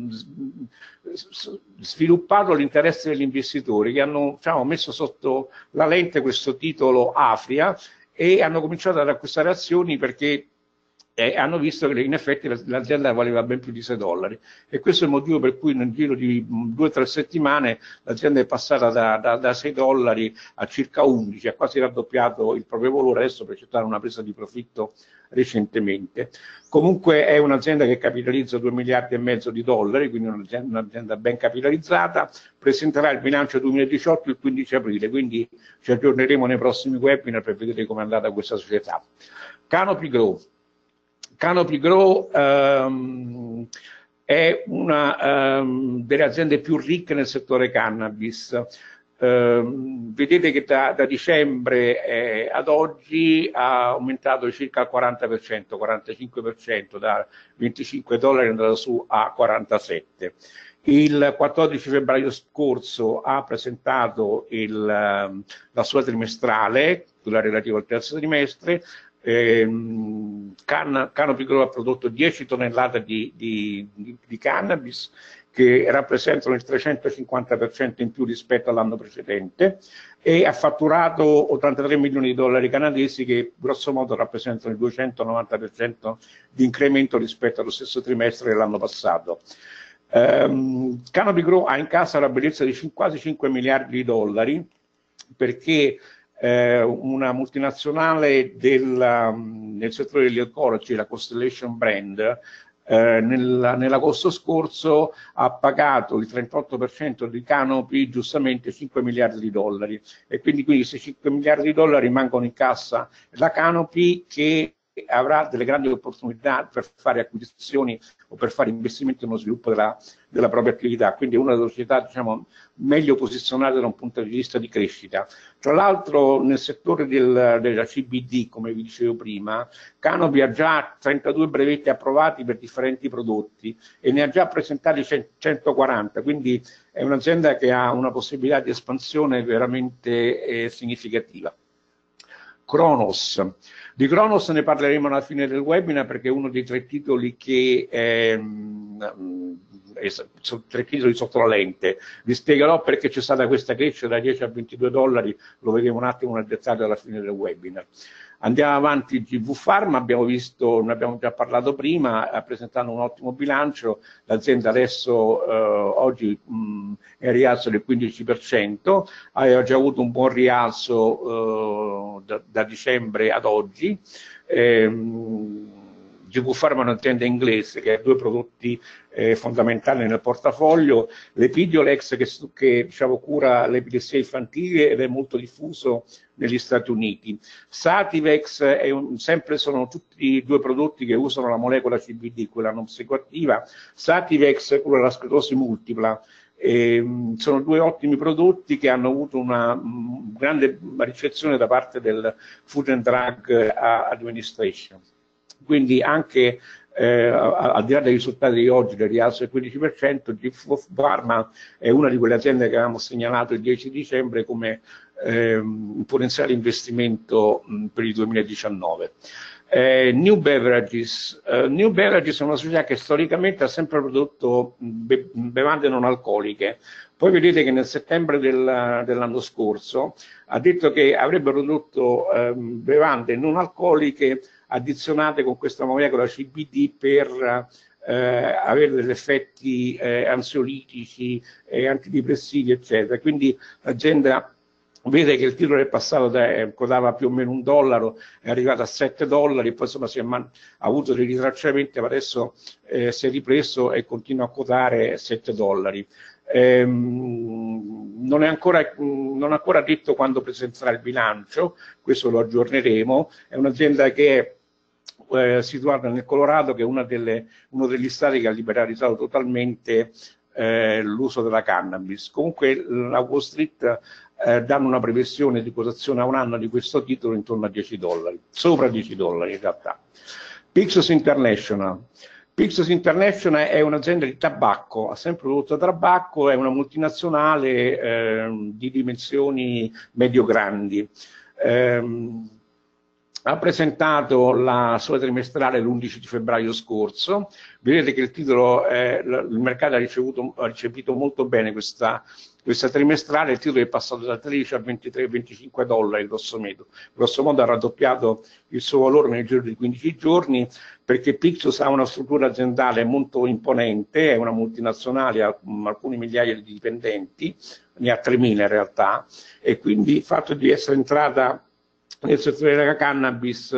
sviluppato l'interesse degli investitori, che hanno diciamo, messo sotto la lente questo titolo Afria e hanno cominciato ad acquistare azioni perché eh, hanno visto che in effetti l'azienda valeva ben più di sei dollari, e questo è il motivo per cui nel giro di due o tre settimane l'azienda è passata da, da, da sei dollari a circa undici, ha quasi raddoppiato il proprio valore adesso per accettare una presa di profitto recentemente. Comunque è un'azienda che capitalizza due miliardi e mezzo di dollari, quindi un'azienda, un'azienda ben capitalizzata, presenterà il bilancio duemiladiciotto il quindici aprile, quindi ci aggiorneremo nei prossimi webinar per vedere come è andata questa società. Canopy Growth. Canopy Growth um, è una um, delle aziende più ricche nel settore cannabis. Uh, vedete che da, da dicembre eh, ad oggi ha aumentato di circa il quaranta per cento, quarantacinque per cento, da venticinque dollari è andato su a quarantasette. Il quattordici febbraio scorso ha presentato il, uh, la sua trimestrale, quella relativa al terzo trimestre. Eh, Can, Canopy Growth ha prodotto dieci tonnellate di, di, di, di cannabis, che rappresentano il trecentocinquanta per cento in più rispetto all'anno precedente, e ha fatturato ottantatré milioni di dollari canadesi, che grosso modo rappresentano il duecentonovanta per cento di incremento rispetto allo stesso trimestre dell'anno passato. Um, Canopy Growth ha in casa la bellezza di quasi cinque miliardi di dollari, perché eh, una multinazionale del, um, nel settore degli alcolici, la Constellation Brand, Eh, nell'agosto scorso ha pagato il trentotto per cento di Canopy, giustamente cinque miliardi di dollari, e quindi, quindi questi cinque miliardi di dollari rimangono in cassa la Canopy, che avrà delle grandi opportunità per fare acquisizioni o per fare investimenti nello sviluppo della, della propria attività, quindi è una delle società diciamo, meglio posizionate da un punto di vista di crescita. Tra l'altro nel settore del, della C B D, come vi dicevo prima, Canopy ha già trentadue brevetti approvati per differenti prodotti e ne ha già presentati centoquaranta, quindi è un'azienda che ha una possibilità di espansione veramente eh, significativa. Cronos. Di Cronos ne parleremo alla fine del webinar, perché è uno dei tre titoli che ehm, sono tre titoli sotto la lente. Vi spiegherò perché c'è stata questa crescita da dieci a ventidue dollari, lo vedremo un attimo nel dettaglio alla fine del webinar. Andiamo avanti. G V Pharma, abbiamo visto, ne abbiamo già parlato prima, ha presentato un ottimo bilancio, l'azienda adesso eh, oggi mh, è in rialzo del quindici per cento, aveva già avuto un buon rialzo eh, da, da dicembre ad oggi. Ehm, G V Pharma è un'azienda inglese che ha due prodotti eh, fondamentali nel portafoglio: l'Epidiolex, che, che diciamo, cura l'epilessia infantile ed è molto diffuso negli Stati Uniti. Sativex è un, sempre sono tutti due prodotti che usano la molecola C B D, quella non psicoattiva. Sativex cura la sclerosi multipla. Eh, sono due ottimi prodotti che hanno avuto una mh, grande ricezione da parte del Food and Drug Administration. Quindi anche eh, al di là dei risultati di oggi del rialzo del quindici per cento, G V Pharma è una di quelle aziende che avevamo segnalato il dieci dicembre come eh, un potenziale investimento mh, per il duemiladiciannove. Eh, New Beverages. Uh, New Beverages è una società che storicamente ha sempre prodotto be bevande non alcoliche. Poi vedete che nel settembre del, dell'anno scorso ha detto che avrebbe prodotto eh, bevande non alcoliche addizionate con questa molecola C B D per eh, avere degli effetti eh, ansiolitici, eh, antidepressivi, eccetera. Quindi l'azienda Vede che il titolo è passato da, eh, costava più o meno un dollaro, è arrivato a sette dollari, poi insomma si è man- ha avuto dei ritracciamenti, ma adesso eh, si è ripreso e continua a quotare sette dollari. Ehm, non è ancora, non è ancora detto quando presenterà il bilancio, questo lo aggiorneremo. È un'azienda che è eh, situata nel Colorado, che è una delle, uno degli stati che ha liberalizzato totalmente eh, l'uso della cannabis. Comunque la Wall Street eh, danno una previsione di quotazione a un anno di questo titolo intorno a dieci dollari, sopra dieci dollari in realtà. Pyxus International. Pyxus International è un'azienda di tabacco, ha sempre prodotto tabacco, è una multinazionale eh, di dimensioni medio-grandi. Eh, ha presentato la sua trimestrale l'undici di febbraio scorso. Vedete che il titolo, eh, il mercato ha, ricevuto, ha ricepito molto bene questa, questa trimestrale, il titolo è passato da tredici a ventitré venticinque dollari grosso modo. Grosso modo ha raddoppiato il suo valore nel giro di quindici giorni, perché Pyxus ha una struttura aziendale molto imponente, è una multinazionale, ha alcune migliaia di dipendenti, ne ha tremila in realtà, e quindi il fatto di essere entrata nel settore della cannabis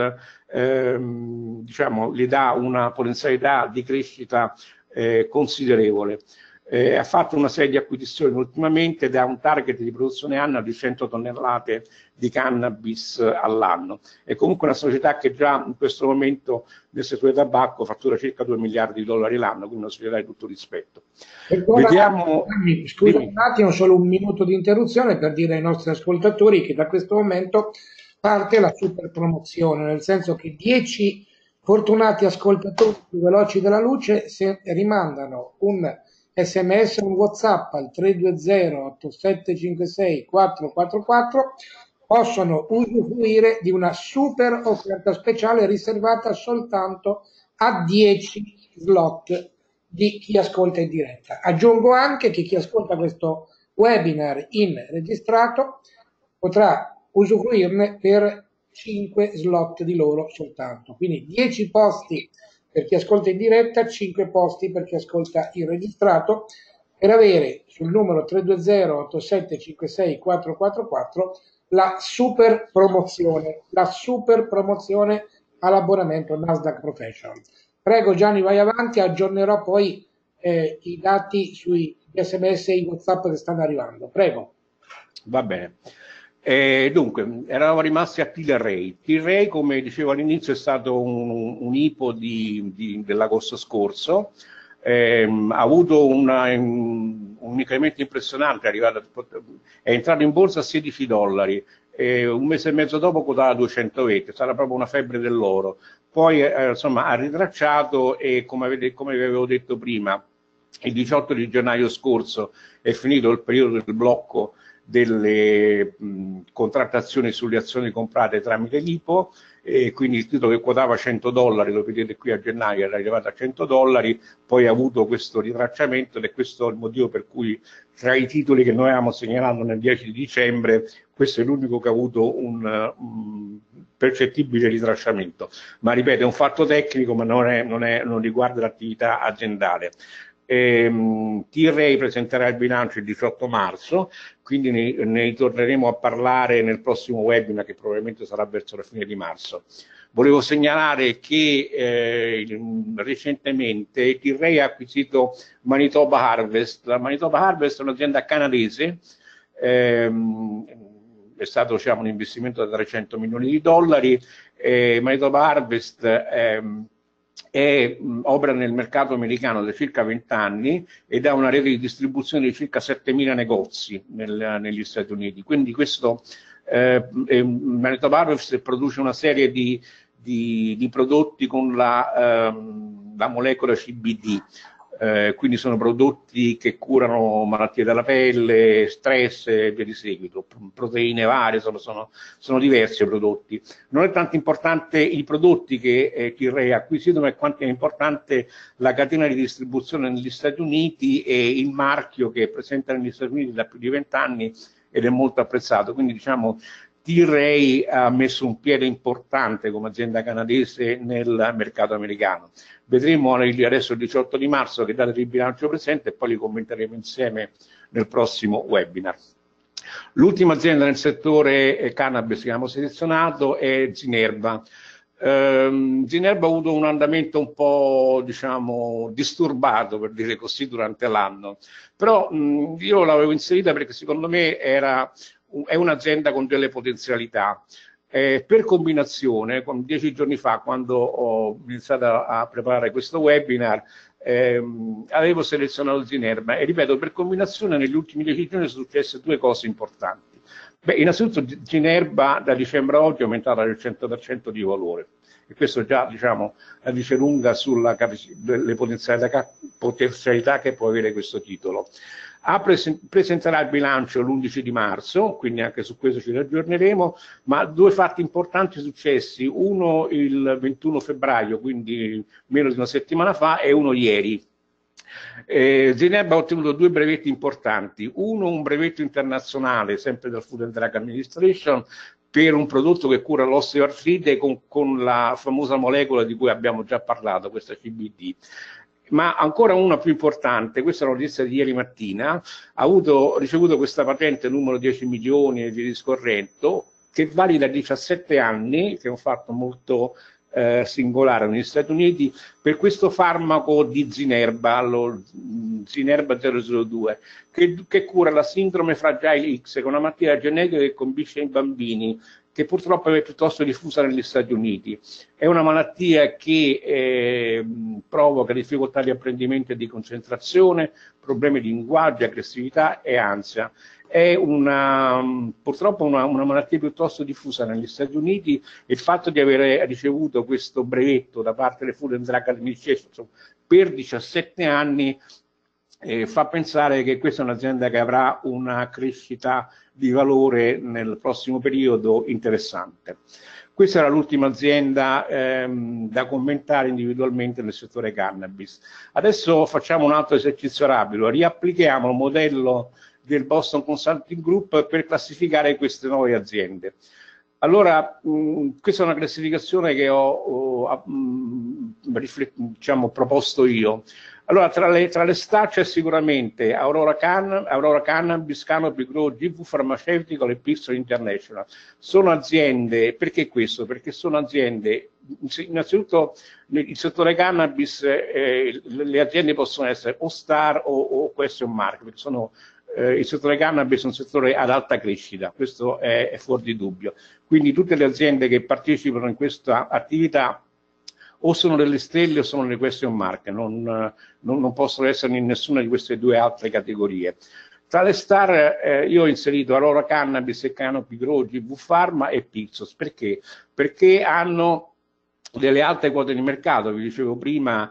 ehm, diciamo, gli dà una potenzialità di crescita eh, considerevole. Eh, ha fatto una serie di acquisizioni ultimamente ed ha un target di produzione annua di cento tonnellate di cannabis all'anno. È comunque una società che già in questo momento nel settore tabacco fattura circa due miliardi di dollari l'anno, quindi una società di tutto rispetto. Perdona, Vediamo... scusa Dimmi. un attimo, solo un minuto di interruzione per dire ai nostri ascoltatori che da questo momento parte la super promozione, nel senso che dieci fortunati ascoltatori più veloci della luce, se rimandano un sms o un WhatsApp al tre due zero otto sette cinque sei quattro quattro quattro, possono usufruire di una super offerta speciale riservata soltanto a dieci slot di chi ascolta in diretta. Aggiungo anche che chi ascolta questo webinar in registrato potrà usufruirne per cinque slot di loro soltanto. Quindi dieci posti per chi ascolta in diretta, cinque posti per chi ascolta in registrato, per avere sul numero tre due zero otto sette cinque sei quattro quattro quattro la super promozione, la super promozione all'abbonamento Nasdaq Professional. Prego Gianni, vai avanti, aggiornerò poi eh, i dati sui sms e i WhatsApp che stanno arrivando. Prego. Va bene. Eh, dunque, eravamo rimasti a Tilray. Tilray, come dicevo all'inizio, è stato un, un I P O di, di, dell'agosto scorso, eh, ha avuto una, un, un incremento impressionante, è, arrivato, è entrato in borsa a sedici dollari, eh, un mese e mezzo dopo quotava duecentoventi, è stata proprio una febbre dell'oro. Poi eh, insomma, ha ritracciato e come, avete, come vi avevo detto prima, il diciotto di gennaio scorso è finito il periodo del blocco delle mh, contrattazioni sulle azioni comprate tramite l'I P O, e quindi il titolo che quotava cento dollari, lo vedete qui a gennaio, era arrivato a cento dollari, poi ha avuto questo ritracciamento ed è questo il motivo per cui tra i titoli che noi avevamo segnalato nel dieci di dicembre, questo è l'unico che ha avuto un, un percettibile ritracciamento. Ma ripeto, è un fatto tecnico, ma non, è, non, è, non riguarda l'attività aziendale. Ehm, Tilray presenterà il bilancio il diciotto marzo, quindi ne, ne torneremo a parlare nel prossimo webinar che probabilmente sarà verso la fine di marzo. Volevo segnalare che eh, recentemente Tilray ha acquisito Manitoba Harvest. La Manitoba Harvest è un'azienda canadese, ehm, è stato diciamo, un investimento da trecento milioni di dollari. eh, Manitoba Harvest ehm, è, mh, opera nel mercato americano da circa venti anni ed ha una rete di distribuzione di circa settemila negozi nel, negli Stati Uniti. Quindi questo eh, Manitoba Harvest produce una serie di, di, di prodotti con la, ehm, la molecola C B D. Eh, quindi sono prodotti che curano malattie della pelle, stress e via di seguito, proteine varie, sono, sono, sono diversi i prodotti. Non è tanto importante i prodotti che eh, Tilray ha acquisito, ma è quanto è importante la catena di distribuzione negli Stati Uniti e il marchio che è presente negli Stati Uniti da più di vent'anni ed è molto apprezzato. Quindi diciamo Tilray ha messo un piede importante come azienda canadese nel mercato americano. Vedremo adesso il diciotto di marzo che date di bilancio presente e poi li commenteremo insieme nel prossimo webinar. L'ultima azienda nel settore cannabis che abbiamo selezionato è Zinerba. Eh, Zinerba ha avuto un andamento un po', diciamo, disturbato, per dire così, durante l'anno, però mh, io l'avevo inserita perché secondo me era, è un'azienda con delle potenzialità. Eh, per combinazione, con dieci giorni fa, quando ho iniziato a, a preparare questo webinar, ehm, avevo selezionato Zinerba e ripeto, per combinazione negli ultimi dieci giorni sono successe due cose importanti. Beh, innanzitutto Zinerba da dicembre a oggi è aumentata del cento per cento di valore e questo già, diciamo, la dice lunga sulle potenzialità, potenzialità che può avere questo titolo. Ha presen presenterà il bilancio l'undici di marzo, quindi anche su questo ci raggiorneremo, ma due fatti importanti successi, uno il ventuno febbraio, quindi meno di una settimana fa, e uno ieri. Eh, Zinerba ha ottenuto due brevetti importanti, uno un brevetto internazionale, sempre dal Food and Drug Administration, per un prodotto che cura l'osteoartrite con, con la famosa molecola di cui abbiamo già parlato, questa C B D. Ma ancora una più importante, questa è una notizia di ieri mattina, ha avuto, ricevuto questa patente numero dieci milioni e via discorrendo, che vale da diciassette anni, che è un fatto molto eh, singolare negli Stati Uniti, per questo farmaco di Zinerba, lo Zinerba zero zero due, che, che cura la sindrome Fragile X, che è una malattia genetica che colpisce i bambini, che purtroppo è piuttosto diffusa negli Stati Uniti. È una malattia che eh, provoca difficoltà di apprendimento e di concentrazione, problemi di linguaggio, aggressività e ansia. È una, purtroppo una, una malattia piuttosto diffusa negli Stati Uniti e il fatto di aver ricevuto questo brevetto da parte del Food and Drug Administration per diciassette anni eh, fa pensare che questa è un'azienda che avrà una crescita di valore nel prossimo periodo interessante. Questa era l'ultima azienda ehm, da commentare individualmente nel settore cannabis. Adesso facciamo un altro esercizio rapido, riapplichiamo il modello del Boston Consulting Group per classificare queste nuove aziende. Allora, mh, questa è una classificazione che ho, ho mh, diciamo, proposto io. Allora, tra le, tra le star c'è sicuramente Aurora, Can, Aurora Cannabis, Canopy Growth, G V Pharmaceutical e Pixel International. Sono aziende, perché questo? Perché sono aziende, innanzitutto nel settore cannabis eh, le aziende possono essere o star o, o question mark, perché sono, eh, il settore cannabis è un settore ad alta crescita, questo è, è fuori di dubbio. Quindi tutte le aziende che partecipano in questa attività o sono delle stelle o sono delle question mark, non, non, non possono essere in nessuna di queste due altre categorie. Tra le star eh, io ho inserito Aurora Cannabis e Canopy Growth, G V Pharma e Pixos. Perché? Perché hanno delle alte quote di mercato, vi dicevo prima,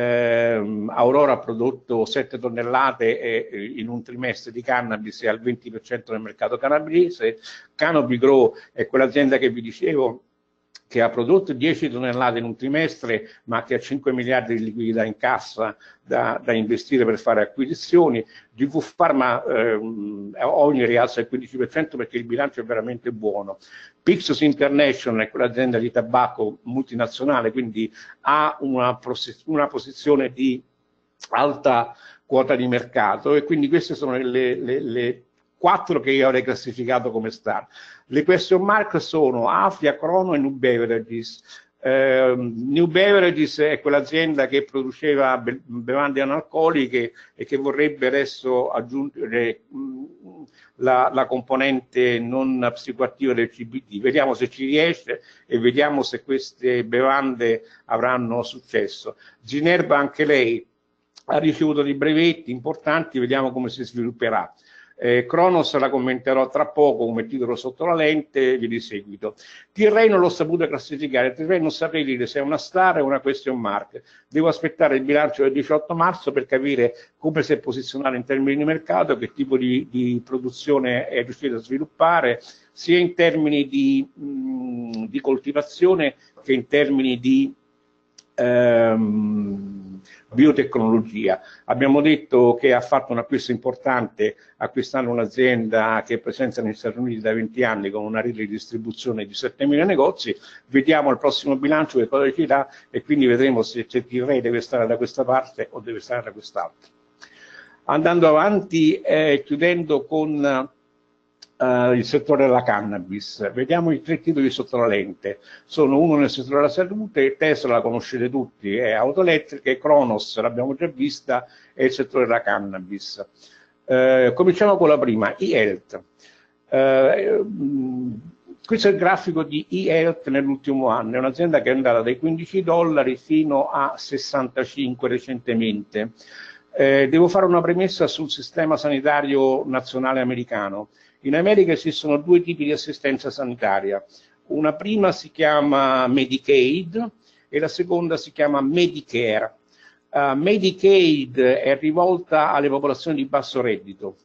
ehm, Aurora ha prodotto sette tonnellate e, in un trimestre di cannabis e al venti per cento del mercato cannabise. Canopy Growth è quell'azienda che vi dicevo che ha prodotto dieci tonnellate in un trimestre, ma che ha cinque miliardi di liquidità in cassa da, da investire per fare acquisizioni. G V Pharma ehm, ogni rialza del quindici per cento perché il bilancio è veramente buono. Pixos International è quell'azienda di tabacco multinazionale, quindi ha una, una posizione di alta quota di mercato e quindi queste sono le, le, le quattro che io avrei classificato come star. Le question mark sono Afria, Crono e New Beverages. Eh, New Beverages è quell'azienda che produceva be bevande analcoliche e che vorrebbe adesso aggiungere mh, la, la componente non psicoattiva del C B D. Vediamo se ci riesce e vediamo se queste bevande avranno successo. Zinerba anche lei ha ricevuto dei brevetti importanti, vediamo come si svilupperà. Eh, Cronos la commenterò tra poco come titolo sotto la lente, vi di seguito. T-Ray non l'ho saputo classificare, T-Ray non saprei dire se è una star o una question mark. Devo aspettare il bilancio del diciotto marzo per capire come si è posizionato in termini di mercato, che tipo di, di produzione è riuscito a sviluppare, sia in termini di, mh, di coltivazione che in termini di ehm, biotecnologia. Abbiamo detto che ha fatto un acquisto importante acquistando un'azienda che è presente negli Stati Uniti da venti anni con una rete di distribuzione di settemila negozi. Vediamo il prossimo bilancio che cosa ci dà e quindi vedremo se T-Ray deve stare da questa parte o deve stare da quest'altra. Andando avanti, eh, chiudendo con uh, il settore della cannabis. Vediamo i tre titoli sotto la lente. Sono uno nel settore della salute, Tesla la conoscete tutti, è auto elettriche, e Cronos l'abbiamo già vista, è il settore della cannabis. Uh, cominciamo con la prima, eHealth. Uh, questo è il grafico di eHealth nell'ultimo anno, è un'azienda che è andata dai quindici dollari fino a sessantacinque recentemente. Eh, devo fare una premessa sul sistema sanitario nazionale americano. In America esistono due tipi di assistenza sanitaria. Una prima si chiama Medicaid e la seconda si chiama Medicare. Uh, Medicaid è rivolta alle popolazioni di basso reddito.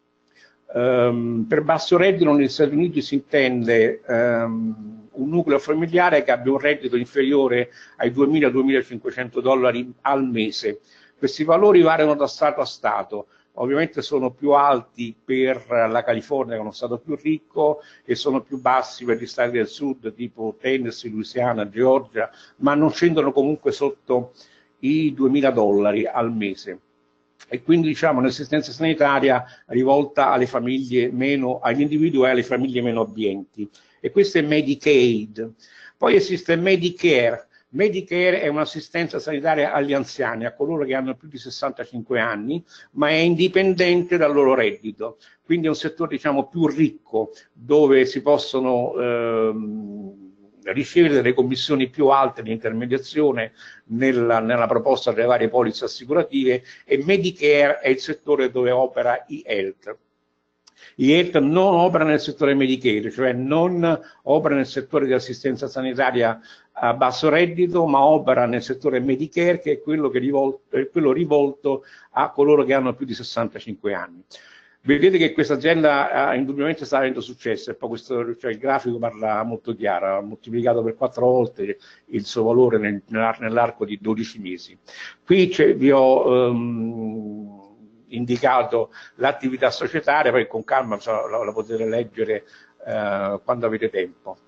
Um, per basso reddito negli Stati Uniti si intende um, un nucleo familiare che abbia un reddito inferiore ai duemila duemilacinquecento dollari al mese. Questi valori variano da Stato a Stato, ovviamente sono più alti per la California, che è uno Stato più ricco, e sono più bassi per gli Stati del Sud, tipo Tennessee, Louisiana, Georgia, ma non scendono comunque sotto i duemila dollari al mese. E quindi diciamo un'assistenza sanitaria rivolta alle famiglie meno, agli individui e alle famiglie meno abbienti. E questo è Medicaid. Poi esiste Medicare. Medicare è un'assistenza sanitaria agli anziani, a coloro che hanno più di sessantacinque anni, ma è indipendente dal loro reddito. Quindi è un settore diciamo più ricco, dove si possono ehm, ricevere delle commissioni più alte di intermediazione nella, nella proposta delle varie polizze assicurative, e Medicare è il settore dove opera eHealth. eHealth non opera nel settore Medicaid, cioè non opera nel settore di assistenza sanitaria a basso reddito, ma opera nel settore Medicare, che è quello, che rivolto, è quello rivolto a coloro che hanno più di sessantacinque anni. Vedete che questa azienda uh, indubbiamente sta avendo successo, e poi questo, cioè, il grafico parla molto chiaro, ha moltiplicato per quattro volte il suo valore nel, nell'arco di dodici mesi. Qui vi ho um, indicato l'attività societaria, poi con calma so, la, la potete leggere uh, quando avete tempo.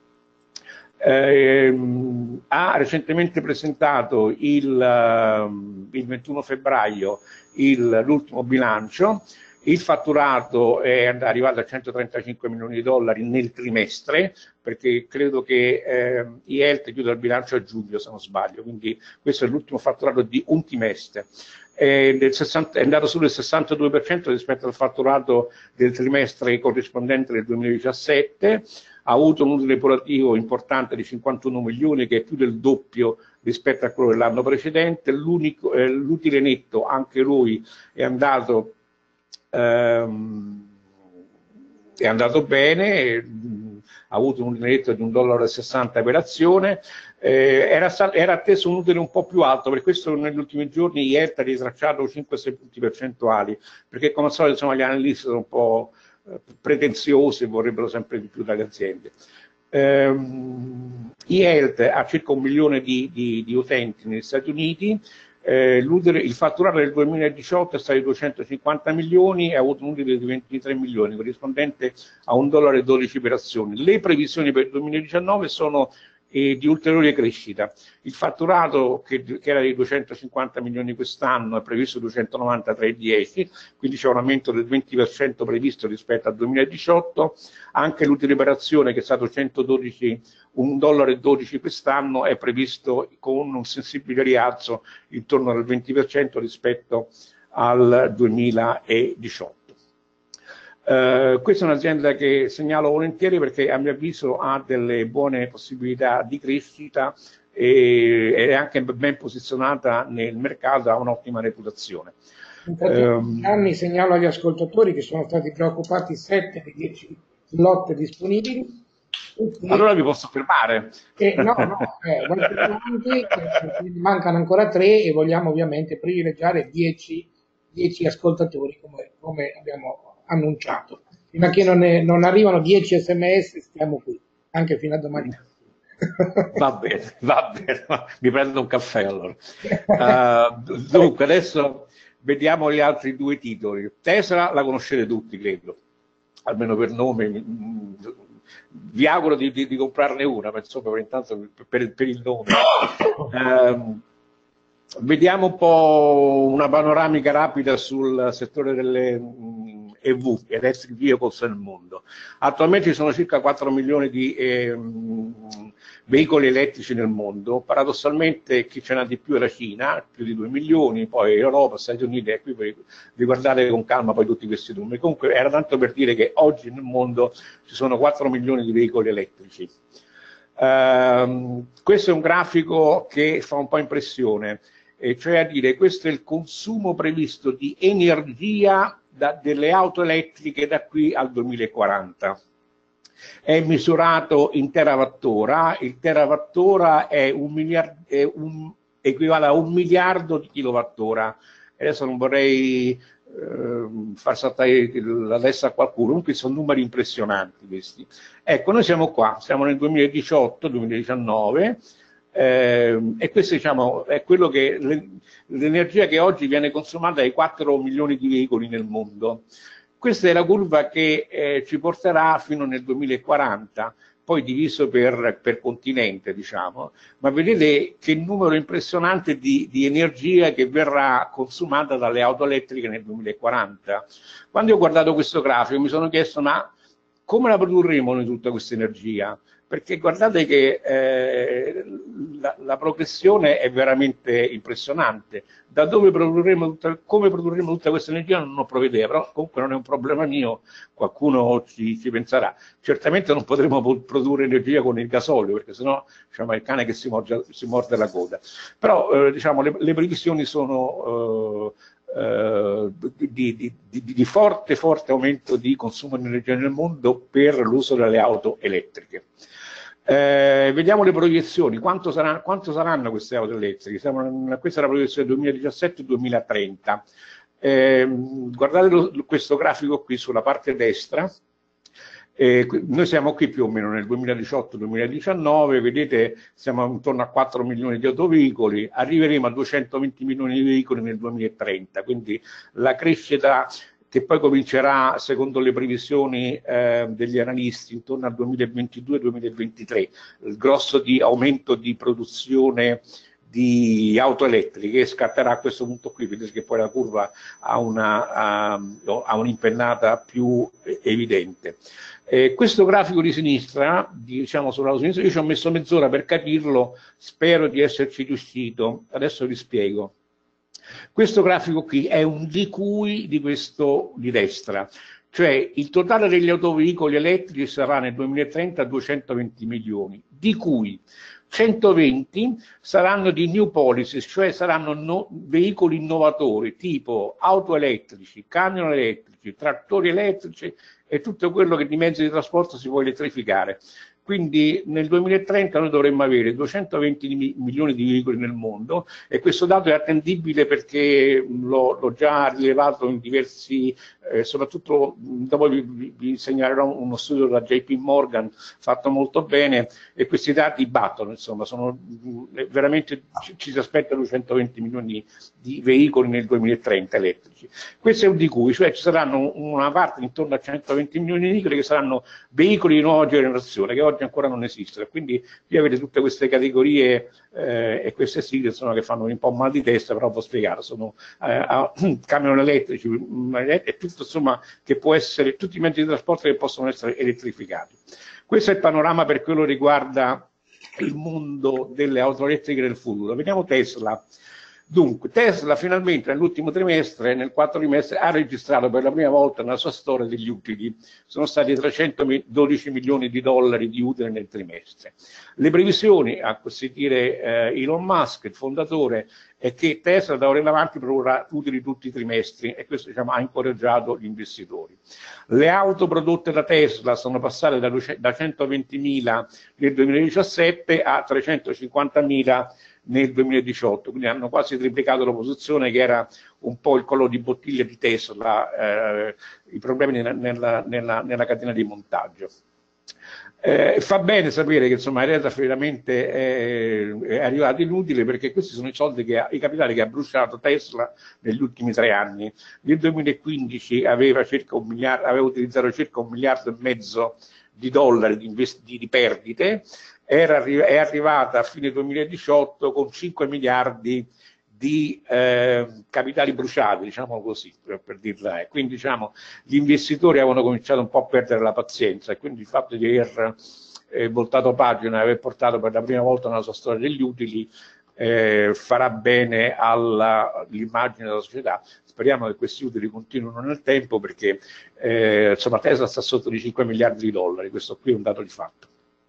Eh, ha recentemente presentato il, uh, il ventuno febbraio l'ultimo bilancio. Il fatturato è arrivato a centotrentacinque milioni di dollari nel trimestre, perché credo che eh, eHealth chiude il bilancio a giugno, se non sbaglio, quindi questo è l'ultimo fatturato di un trimestre. È, del sessanta, è andato sul sessantadue per cento rispetto al fatturato del trimestre corrispondente del duemiladiciassette, ha avuto un utile operativo importante di cinquantuno milioni, che è più del doppio rispetto a quello dell'anno precedente. Eh, l'utile netto, anche lui, è andato Ehm, è andato bene, mh, ha avuto un netto di un dollaro e sessanta per azione, eh, era, era atteso un utile un po' più alto, per questo negli ultimi giorni eHealth ha ritracciato cinque sei punti percentuali, perché come al solito insomma, gli analisti sono un po' eh, pretenziosi e vorrebbero sempre di più dalle aziende. ehm, eHealth ha circa un milione di, di, di utenti negli Stati Uniti. Eh, il fatturato del duemiladiciotto è stato di duecentocinquanta milioni e ha avuto un utile di ventitré milioni, corrispondente a un dollaro e dodici per azione. Le previsioni per il duemiladiciannove sono eh, di ulteriore crescita. Il fatturato, che, che era di duecentocinquanta milioni quest'anno, è previsto duecentonovantatré virgola dieci, quindi c'è un aumento del venti per cento previsto rispetto al duemiladiciotto. Anche l'utile per azione, che è stato centododici, un dollaro e dodici quest'anno, è previsto con un sensibile rialzo intorno al venti per cento rispetto al duemiladiciotto. Uh, questa è un'azienda che segnalo volentieri perché a mio avviso ha delle buone possibilità di crescita e è anche ben posizionata nel mercato, ha un'ottima reputazione. Infatti, um, anni segnalo agli ascoltatori che sono stati preoccupati sette dei dieci slot disponibili. Allora vi posso fermare. Eh, no, no, eh, avanti, eh, mancano ancora tre e vogliamo ovviamente privilegiare dieci ascoltatori come, come abbiamo annunciato. Fino a che non, è, non arrivano dieci sms stiamo qui, anche fino a domani. Va bene, va bene, mi prendo un caffè allora. Uh, dunque, adesso vediamo gli altri due titoli. Tesla la conoscete tutti, credo, almeno per nome. Vi auguro di, di, di comprarne una, ma insomma, per, intanto, per, per il nome. Uh, vediamo un po' una panoramica rapida sul settore delle mh, E V, Electric Vehicles nel mondo. Attualmente ci sono circa quattro milioni di eh, veicoli elettrici nel mondo, paradossalmente chi ce n'ha di più è la Cina, più di due milioni, poi Europa, Stati Uniti, e qui per riguardare con calma poi tutti questi numeri. Comunque era tanto per dire che oggi nel mondo ci sono quattro milioni di veicoli elettrici. Uh, questo è un grafico che fa un po' impressione, e cioè a dire questo è il consumo previsto di energia da, delle auto elettriche da qui al duemilaquaranta. È misurato in terawattora, il terawattora è un miliardo, è un, equivale a un miliardo di kilowattora. Adesso non vorrei eh, far saltare la testa a qualcuno, comunque sono numeri impressionanti questi. Ecco, noi siamo qua, siamo nel duemiladiciotto duemiladiciannove, eh, e questo, diciamo, è quello che l'energia che oggi viene consumata dai quattro milioni di veicoli nel mondo. Questa è la curva che eh, ci porterà fino nel duemilaquaranta, poi diviso per, per continente, diciamo, ma vedete che numero impressionante di, di energia che verrà consumata dalle auto elettriche nel duemilaquaranta. Quando ho guardato questo grafico mi sono chiesto, ma come la produrremo noi tutta questa energia? Perché guardate che eh, la, la progressione è veramente impressionante. Da dove produrremo tutta, come produrremo tutta questa energia non ho proprio idea, però comunque non è un problema mio, qualcuno ci, ci penserà. Certamente non potremo produrre energia con il gasolio, perché sennò diciamo, è il cane che si morde, si morde la coda. Però eh, diciamo, le, le previsioni sono eh, eh, di, di, di, di forte, forte aumento di consumo di energia nel mondo per l'uso delle auto elettriche. Eh, vediamo le proiezioni, quanto, sarà, quanto saranno queste auto elettriche? Siamo, questa è la proiezione duemiladiciassette duemilatrenta. Eh, guardate lo, questo grafico qui sulla parte destra, eh, noi siamo qui più o meno nel duemiladiciotto duemiladiciannove, vedete siamo intorno a quattro milioni di autoveicoli, arriveremo a duecentoventi milioni di veicoli nel duemilatrenta, quindi la crescita che poi comincerà, secondo le previsioni eh, degli analisti, intorno al duemilaventidue duemilaventitré, il grosso di aumento di produzione di auto elettriche scatterà a questo punto qui, vedete che poi la curva ha un'impennata più evidente. Eh, questo grafico di sinistra, diciamo sulla sinistra, io ci ho messo mezz'ora per capirlo, spero di esserci riuscito, adesso vi spiego. Questo grafico qui è un di cui di questo di destra, cioè il totale degli autoveicoli elettrici sarà nel duemilatrenta duecentoventi milioni, di cui centoventi saranno di new policies, cioè saranno no, veicoli innovatori tipo auto elettrici, camion elettrici, trattori elettrici e tutto quello che di mezzi di trasporto si può elettrificare. Quindi nel duemilatrenta noi dovremmo avere duecentoventi milioni di veicoli nel mondo, e questo dato è attendibile perché l'ho già rilevato in diversi, eh, soprattutto dopo vi, vi segnalerò uno studio da J P Morgan fatto molto bene, e questi dati battono, insomma, sono veramente, ci, ci si aspetta duecentoventi milioni di veicoli nel duemilatrenta elettrici. Questo è un di cui, cioè ci saranno una parte intorno a centoventi milioni di veicoli che saranno veicoli di nuova generazione, che oggi ancora non esistono, quindi qui avete tutte queste categorie eh, e queste sigle insomma, che fanno un po' mal di testa, però posso spiegare, sono eh, camion elettrici e tutto insomma che può essere, tutti i mezzi di trasporto che possono essere elettrificati. Questo è il panorama per quello che riguarda il mondo delle auto elettriche del futuro. Vediamo Tesla. Dunque, Tesla finalmente nell'ultimo trimestre, nel quarto trimestre, ha registrato per la prima volta nella sua storia degli utili. Sono stati trecentododici milioni di dollari di utili nel trimestre. Le previsioni, a così dire eh, Elon Musk, il fondatore, è che Tesla da ora in avanti produrrà utili tutti i trimestri, e questo diciamo, ha incoraggiato gli investitori. Le auto prodotte da Tesla sono passate da, da centoventimila nel duemiladiciassette a trecentocinquantamila nel duemiladiciotto, quindi hanno quasi triplicato la posizione che era un po' il collo di bottiglia di Tesla, eh, i problemi nella, nella, nella, nella catena di montaggio. Eh, fa bene sapere che insomma in realtà veramente è, è arrivato inutile, perché questi sono i soldi che ha, i capitali che ha bruciato Tesla negli ultimi tre anni. Nel duemilaquindici aveva, circa un miliardo, aveva utilizzato circa un miliardo e mezzo di dollari di, di, di perdite, era, è arrivata a fine duemiladiciotto con cinque miliardi di eh, capitali bruciati, diciamo così, per, per dirla. E quindi diciamo, gli investitori avevano cominciato un po' a perdere la pazienza, e quindi il fatto di aver eh, voltato pagina e aver portato per la prima volta nella sua storia degli utili eh, farà bene all'immagine della società. Speriamo che questi utili continuino nel tempo, perché eh, insomma, Tesla sta sotto di cinque miliardi di dollari, questo qui è un dato di fatto.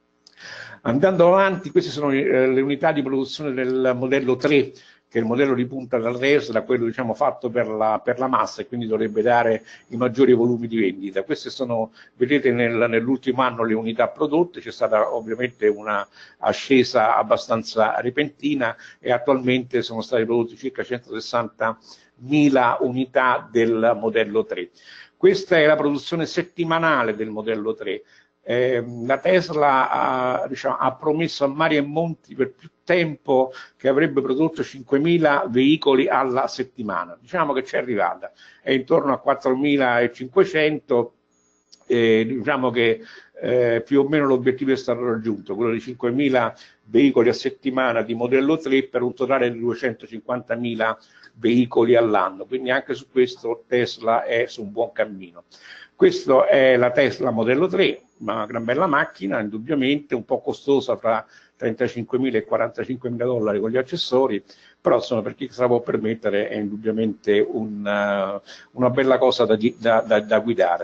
Andando avanti, queste sono eh, le unità di produzione del modello tre, che è il modello di punta della Tesla, quello diciamo fatto per la, per la massa, e quindi dovrebbe dare i maggiori volumi di vendita. Queste sono, vedete nel, nell'ultimo anno le unità prodotte, c'è stata ovviamente una ascesa abbastanza repentina, e attualmente sono state prodotte circa centosessantamila unità del modello tre. Questa è la produzione settimanale del modello tre. Eh, la Tesla ha, diciamo, ha promesso a mari e monti per più tempo che avrebbe prodotto cinquemila veicoli alla settimana. Diciamo che ci è arrivata, è intorno a quattromilacinquecento, eh, diciamo che eh, più o meno l'obiettivo è stato raggiunto, quello di cinquemila veicoli a settimana di modello tre per un totale di duecentocinquantamila veicoli all'anno, quindi anche su questo Tesla è su un buon cammino. Questa è la Tesla modello tre, una gran bella macchina, indubbiamente un po' costosa, fra trentacinquemila e quarantacinquemila dollari con gli accessori, però insomma, per chi se la può permettere è indubbiamente un, uh, una bella cosa da, da, da, da guidare.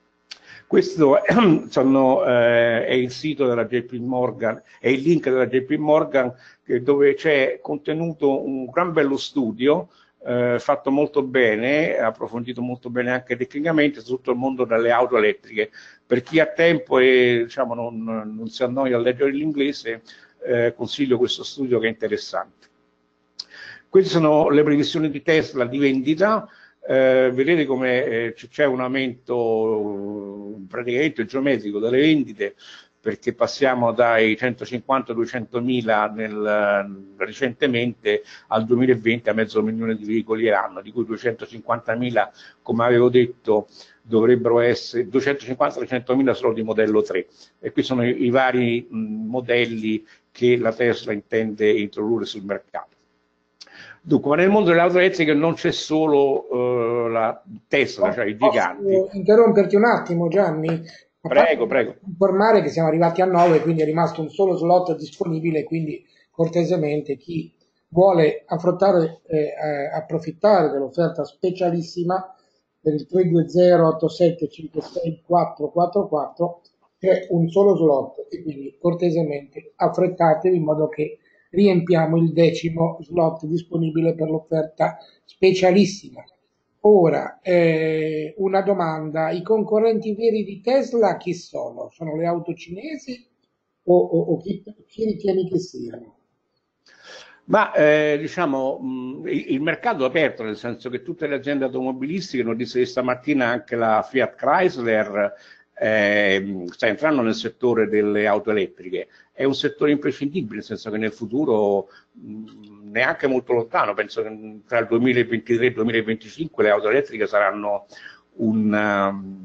Questo è, sono, eh, è il sito della J P Morgan, è il link della J P Morgan, che, dove c'è contenuto un gran bello studio, Eh, fatto molto bene, approfondito molto bene anche tecnicamente su tutto il mondo delle auto elettriche. Per chi ha tempo e diciamo, non, non si annoia a leggere l'inglese, eh, consiglio questo studio che è interessante. Queste sono le previsioni di Tesla di vendita. Eh, vedete come eh, c'è un aumento praticamente geometrico delle vendite, perché passiamo dai centocinquanta duecentomila nel, recentemente al duemilaventi a mezzo milione di veicoli l'anno, di cui duecentocinquantamila, come avevo detto, dovrebbero essere duecentocinquanta trecentomila solo di modello tre, e qui sono i, i vari mh, modelli che la Tesla intende introdurre sul mercato. Dunque, ma nel mondo delle auto elettriche non c'è solo uh, la Tesla, no, cioè i giganti. Posso interromperti un attimo, Gianni? Prego, prego. Informare che siamo arrivati a nove, quindi è rimasto un solo slot disponibile, quindi cortesemente chi vuole affrontare, eh, approfittare dell'offerta specialissima per il tre due zero otto sette cinque sei quattro quattro quattro c'è un solo slot, e quindi cortesemente affrettatevi in modo che riempiamo il decimo slot disponibile per l'offerta specialissima. Ora, eh, una domanda: i concorrenti veri di Tesla chi sono? Sono le auto cinesi o, o, o chi, chi ritieni che siano? Ma eh, diciamo, mh, il mercato è aperto, nel senso che tutte le aziende automobilistiche, lo disse stamattina anche la Fiat Chrysler, eh, sta entrando nel settore delle auto elettriche. È un settore imprescindibile, nel senso che nel futuro, mh, neanche molto lontano, penso che tra il duemilaventitré e il duemilaventicinque le auto elettriche saranno un... Um,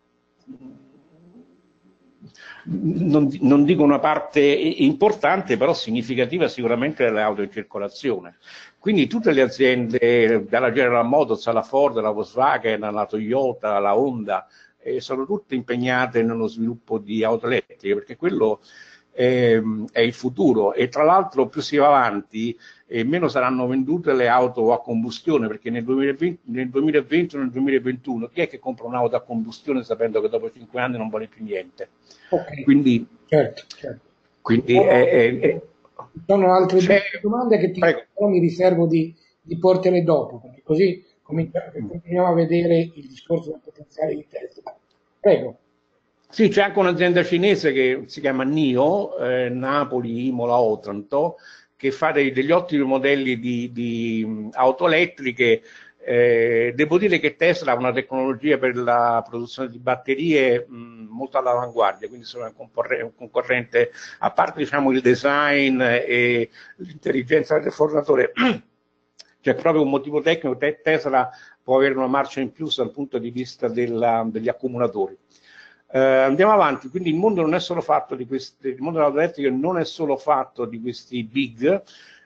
Non, non dico una parte importante, però significativa sicuramente delle auto in circolazione. Quindi tutte le aziende, dalla General Motors alla Ford, alla Volkswagen, alla Toyota, alla Honda, eh, sono tutte impegnate nello sviluppo di auto elettriche, perché quello è, è il futuro, e tra l'altro più si va avanti e meno saranno vendute le auto a combustione, perché nel duemilaventi, nel duemilaventi o nel duemilaventuno chi è che compra un'auto a combustione sapendo che dopo cinque anni non vale più niente? Okay. Quindi, certo, certo. quindi è, è, è, ci sono altre due domande che ti, però mi riservo di, di portele dopo, perché così continuiamo a vedere il discorso del potenziale di Tesla. Prego. Sì, c'è anche un'azienda cinese che si chiama NIO, eh, Napoli, Imola, Otranto, che fa dei, degli ottimi modelli di, di auto elettriche. Eh, devo dire che Tesla ha una tecnologia per la produzione di batterie mh, molto all'avanguardia, quindi sono un concorrente, un concorrente, a parte diciamo, il design e l'intelligenza del fornitore, c'è proprio un motivo tecnico. Tesla può avere una marcia in più dal punto di vista della, degli accumulatori. Uh, andiamo avanti, quindi il mondo non è solo fatto di questi, il mondo dell'auto elettrica non è solo fatto di questi big,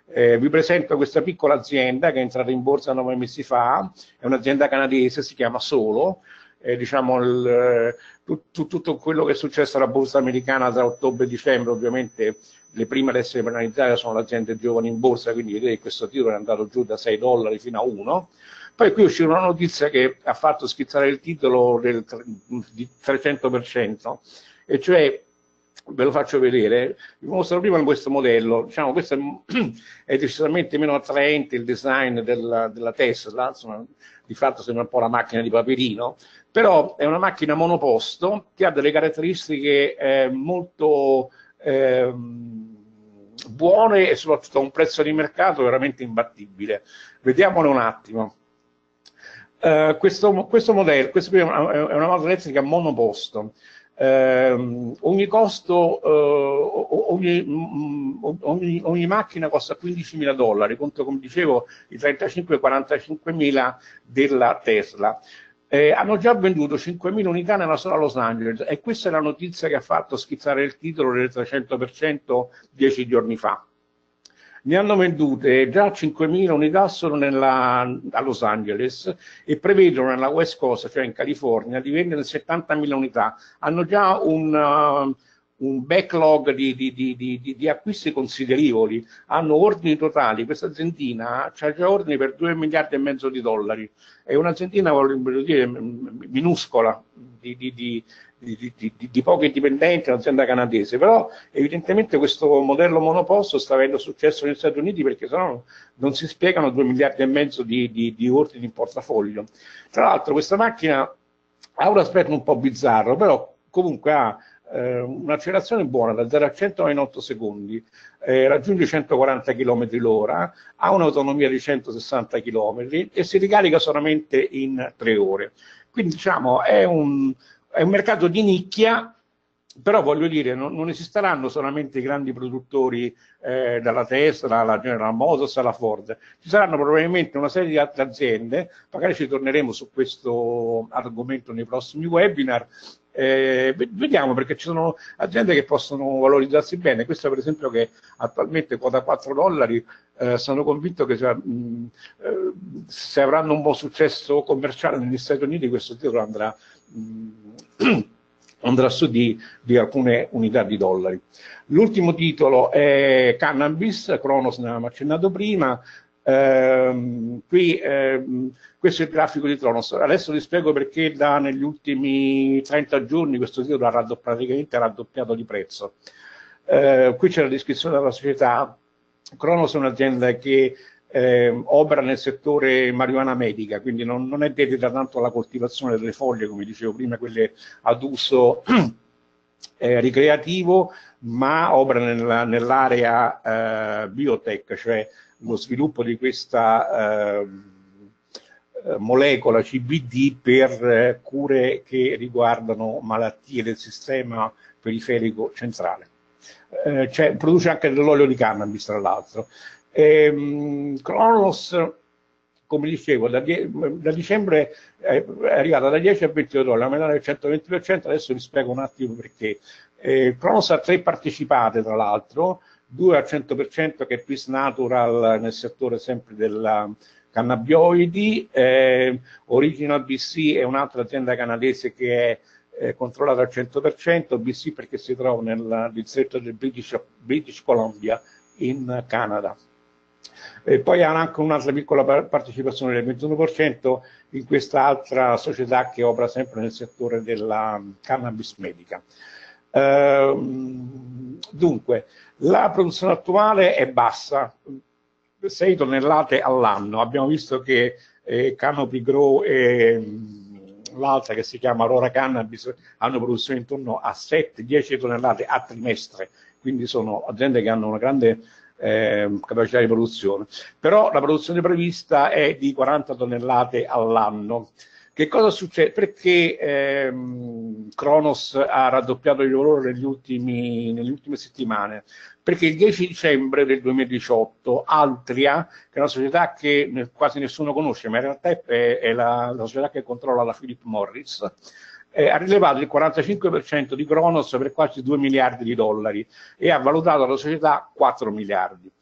Eh, vi presento questa piccola azienda che è entrata in borsa nove mesi fa, è un'azienda canadese, si chiama Solo. Eh, diciamo il, tutto, tutto quello che è successo alla borsa americana tra ottobre e dicembre, ovviamente le prime ad essere penalizzate sono le aziende giovani in borsa, quindi vedete che questo titolo è andato giù da sei dollari fino a uno. Poi qui uscì una notizia che ha fatto schizzare il titolo del di trecento per cento, e cioè, ve lo faccio vedere, vi mostro prima questo modello, diciamo questo è, è decisamente meno attraente il design della, della Tesla, insomma, di fatto sembra un po' la macchina di Paperino, però è una macchina monoposto che ha delle caratteristiche eh, molto eh, buone e soprattutto a un prezzo di mercato veramente imbattibile. Vediamolo un attimo. Uh, questo, questo modello, questo è una moto elettrica monoposto. Uh, ogni costo, uh, ogni, ogni, ogni macchina costa quindicimila dollari contro, come dicevo, i trentacinque quarantacinquemila della Tesla. Eh, hanno già venduto cinquemila unità nella sola Los Angeles, e questa è la notizia che ha fatto schizzare il titolo del trecento per cento dieci giorni fa. Ne hanno vendute già cinquemila unità solo nella, a Los Angeles, e prevedono nella West Coast, cioè in California, di vendere settantamila unità. Hanno già un, uh, un backlog di, di, di, di, di acquisti considerevoli, hanno ordini totali. Questa aziendina ha già ordini per due miliardi e mezzo di dollari. È un'aziendina, voglio dire, minuscola, di, di, di Di, di, di, di pochi dipendenti, un'azienda canadese, però evidentemente questo modello monoposto sta avendo successo negli Stati Uniti, perché sennò non si spiegano due miliardi e mezzo di, di, di ordini in portafoglio. Tra l'altro questa macchina ha un aspetto un po' bizzarro, però comunque ha eh, un'accelerazione buona da zero a cento in otto secondi, eh, raggiunge centoquaranta chilometri l'ora, ha un'autonomia di centosessanta chilometri e si ricarica solamente in tre ore. Quindi diciamo è un È un mercato di nicchia, però voglio dire, non, non esisteranno solamente i grandi produttori eh, dalla Tesla, alla General Motors, alla Ford. Ci saranno probabilmente una serie di altre aziende, magari ci torneremo su questo argomento nei prossimi webinar. Eh, vediamo, perché ci sono aziende che possono valorizzarsi bene. Questa per esempio, che attualmente quota quattro dollari, eh, sono convinto che cioè, mh, eh, se avranno un buon successo commerciale negli Stati Uniti, questo titolo andrà andrà su di, di alcune unità di dollari. L'ultimo titolo è Cannabis, Cronos ne avevamo accennato prima. Ehm, qui ehm, questo è il grafico di Cronos. Adesso vi spiego perché da negli ultimi trenta giorni questo titolo ha raddoppiato, praticamente raddoppiato di prezzo. Eh, qui c'è la descrizione della società. Cronos è un'azienda che Eh, opera nel settore marijuana medica, quindi non, non è dedita tanto alla coltivazione delle foglie, come dicevo prima, quelle ad uso eh, ricreativo, ma opera nella, nell'area eh, biotech, cioè lo sviluppo di questa eh, molecola C B D per eh, cure che riguardano malattie del sistema periferico centrale. Eh, cioè, produce anche dell'olio di cannabis, tra l'altro. Ehm, Cronos, come dicevo, da, da dicembre è arrivata da dieci a venti dollari, la metà del centoventi per cento. Adesso vi spiego un attimo perché. Eh, Cronos ha tre partecipate, tra l'altro, due al cento per cento che è Peace Natural nel settore sempre della cannabinoidi, eh, Original B C è un'altra azienda canadese che è eh, controllata al cento per cento, B C perché si trova nel distretto del British, British Columbia in Canada. E poi ha anche un'altra piccola partecipazione del ventuno per cento in questa altra società che opera sempre nel settore della cannabis medica. Ehm, dunque, la produzione attuale è bassa, sei tonnellate all'anno. Abbiamo visto che eh, Canopy Grow e mh, l'altra che si chiama Aurora Cannabis hanno produzione intorno a sette dieci tonnellate a trimestre, quindi sono aziende che hanno una grande Eh, capacità di produzione. Però la produzione prevista è di quaranta tonnellate all'anno. Che cosa succede? Perché ehm, Cronos ha raddoppiato il valore negli ultimi, nelle ultime settimane? Perché il dieci dicembre del duemiladiciotto Altria, che è una società che quasi nessuno conosce, ma in realtà è, è la, la società che controlla la Philip Morris, Eh, ha rilevato il quarantacinque per cento di Cronos per quasi due miliardi di dollari e ha valutato la società quattro miliardi.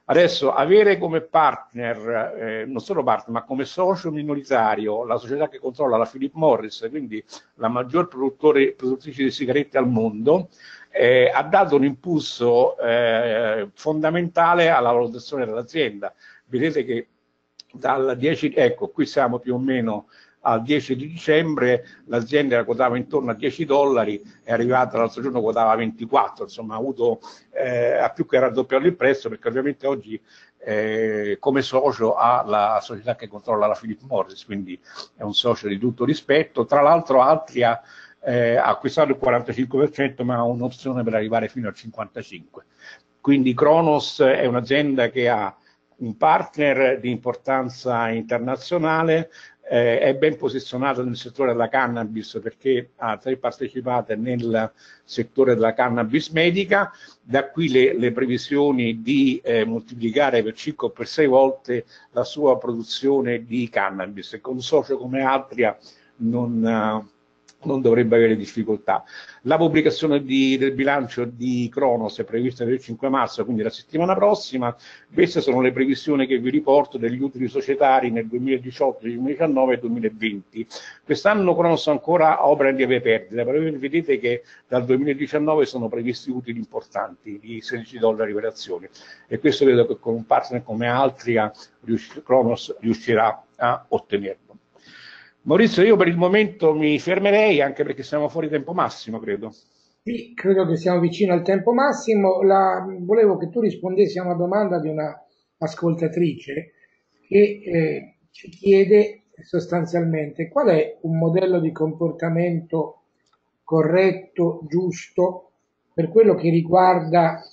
Adesso avere come partner, eh, non solo partner, ma come socio minoritario la società che controlla la Philip Morris, quindi la maggior produttrice di sigarette al mondo, eh, ha dato un impulso eh, fondamentale alla valutazione dell'azienda. Vedete che dal dieci, ecco, qui siamo più o meno al dieci di dicembre, l'azienda quotava intorno a dieci dollari, è arrivata l'altro giorno quotava ventiquattro, insomma ha avuto eh, ha più che raddoppiato il prezzo, perché ovviamente oggi eh, come socio ha la società che controlla la Philip Morris, quindi è un socio di tutto rispetto. Tra l'altro Altria eh, ha acquistato il quarantacinque per cento, ma ha un'opzione per arrivare fino al cinquantacinque per cento. Quindi Cronos è un'azienda che ha un partner di importanza internazionale, eh, è ben posizionata nel settore della cannabis perché ha tre partecipate nel settore della cannabis medica, da qui le, le previsioni di eh, moltiplicare per cinque o per sei volte la sua produzione di cannabis, e con un socio come Altria non... Uh, non dovrebbe avere difficoltà. La pubblicazione di, del bilancio di Cronos è prevista per il cinque marzo, quindi la settimana prossima. Queste sono le previsioni che vi riporto degli utili societari nel duemiladiciotto, duemiladiciannove e duemilaventi. Quest'anno Cronos ancora opera in lieve perdita, però vedete che dal duemiladiciannove sono previsti utili importanti di sedici dollari per azione, e questo vedo che con un partner come Altria Cronos riuscirà a ottenerlo. Maurizio, io per il momento mi fermerei, anche perché siamo fuori tempo massimo, credo. Sì, credo che siamo vicino al tempo massimo. La, volevo che tu rispondessi a una domanda di una ascoltatrice che eh, ci chiede sostanzialmente qual è un modello di comportamento corretto, giusto, per quello che riguarda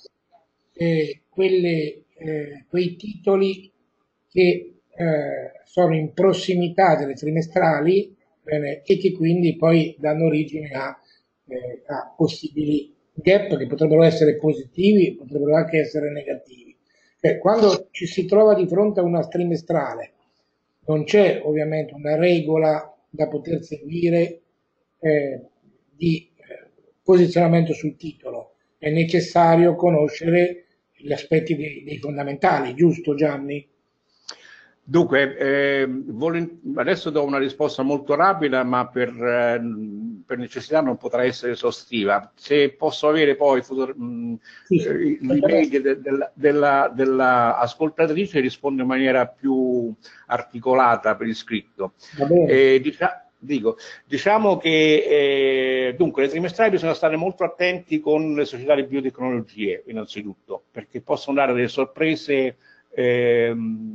eh, quelle, eh, quei titoli che eh, sono in prossimità delle trimestrali eh, e che quindi poi danno origine a, eh, a possibili gap che potrebbero essere positivi, potrebbero anche essere negativi. Cioè, quando ci si trova di fronte a una trimestrale, non c'è ovviamente una regola da poter seguire eh, di eh, posizionamento sul titolo, è necessario conoscere gli aspetti dei, dei fondamentali, giusto Gianni? Dunque, eh, adesso do una risposta molto rapida, ma per, eh, per necessità non potrà essere esaustiva. Se posso avere poi mh, sì, eh, l'email de, de, della, della ascoltatrice, rispondo in maniera più articolata per iscritto. Eh, dicia, dico, diciamo che eh, dunque le trimestrali bisogna stare molto attenti con le società di biotecnologie, innanzitutto, perché possono dare delle sorprese eh,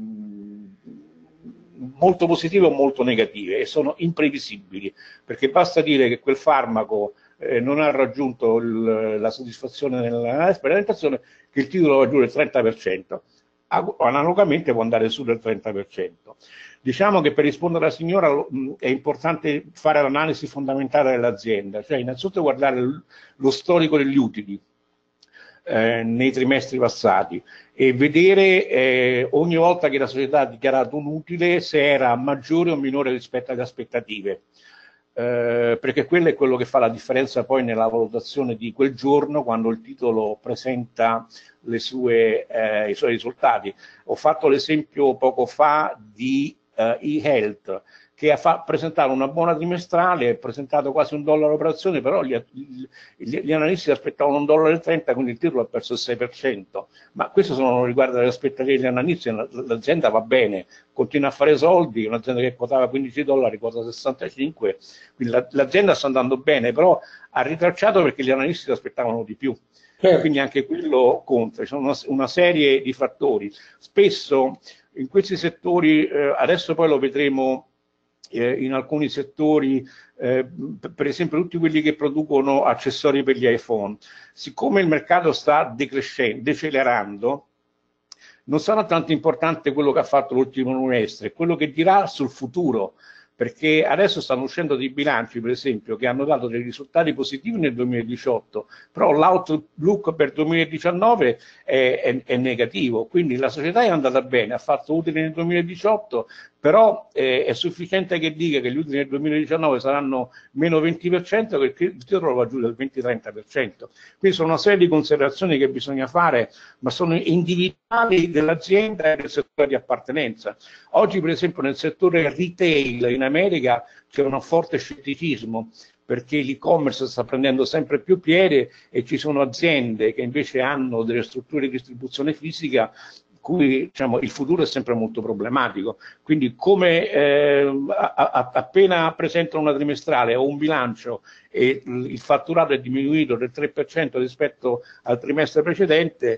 molto positive o molto negative, e sono imprevisibili, perché basta dire che quel farmaco eh, non ha raggiunto il, la soddisfazione nella sperimentazione, che il titolo va giù del trenta per cento, analogamente può andare su del trenta per cento. Diciamo che per rispondere alla signora mh, è importante fare l'analisi fondamentale dell'azienda, cioè innanzitutto guardare lo storico degli utili Eh, nei trimestri passati e vedere eh, ogni volta che la società ha dichiarato un utile se era maggiore o minore rispetto alle aspettative, eh, perché quello è quello che fa la differenza poi nella valutazione di quel giorno, quando il titolo presenta le sue, eh, i suoi risultati. Ho fatto l'esempio poco fa di eh, eHealth, che ha presentato una buona trimestrale, ha presentato quasi un dollaro per azione, però gli, gli, gli analisti aspettavano un dollaro e trenta, quindi il titolo ha perso il sei per cento. Ma questo non riguarda le aspettative degli analisti, l'azienda va bene, continua a fare soldi, un'azienda che quotava quindici dollari, quota sessantacinque, quindi l'azienda sta andando bene, però ha ritracciato perché gli analisti aspettavano di più. Certo. Quindi anche quello conta, ci sono una, una serie di fattori. Spesso in questi settori, eh, adesso poi lo vedremo, in alcuni settori, eh, per esempio tutti quelli che producono accessori per gli iPhone, siccome il mercato sta decrescendo, decelerando, non sarà tanto importante quello che ha fatto l'ultimo trimestre, quello che dirà sul futuro, perché adesso stanno uscendo dei bilanci, per esempio, che hanno dato dei risultati positivi nel duemiladiciotto, però l'outlook per duemiladiciannove è, è, è negativo, quindi la società è andata bene, ha fatto utile nel duemiladiciotto, però eh, è sufficiente che dica che gli utili nel duemiladiciannove saranno meno venti per cento, che il titolo va giù del venti-trenta per cento. Quindi sono una serie di considerazioni che bisogna fare, ma sono individuali dell'azienda e del settore di appartenenza. Oggi, per esempio, nel settore retail in America c'è un forte scetticismo, perché l'e-commerce sta prendendo sempre più piede e ci sono aziende che invece hanno delle strutture di distribuzione fisica cui, diciamo, il futuro è sempre molto problematico. Quindi come eh, a, a, appena presentano una trimestrale o un bilancio e il fatturato è diminuito del tre per cento rispetto al trimestre precedente,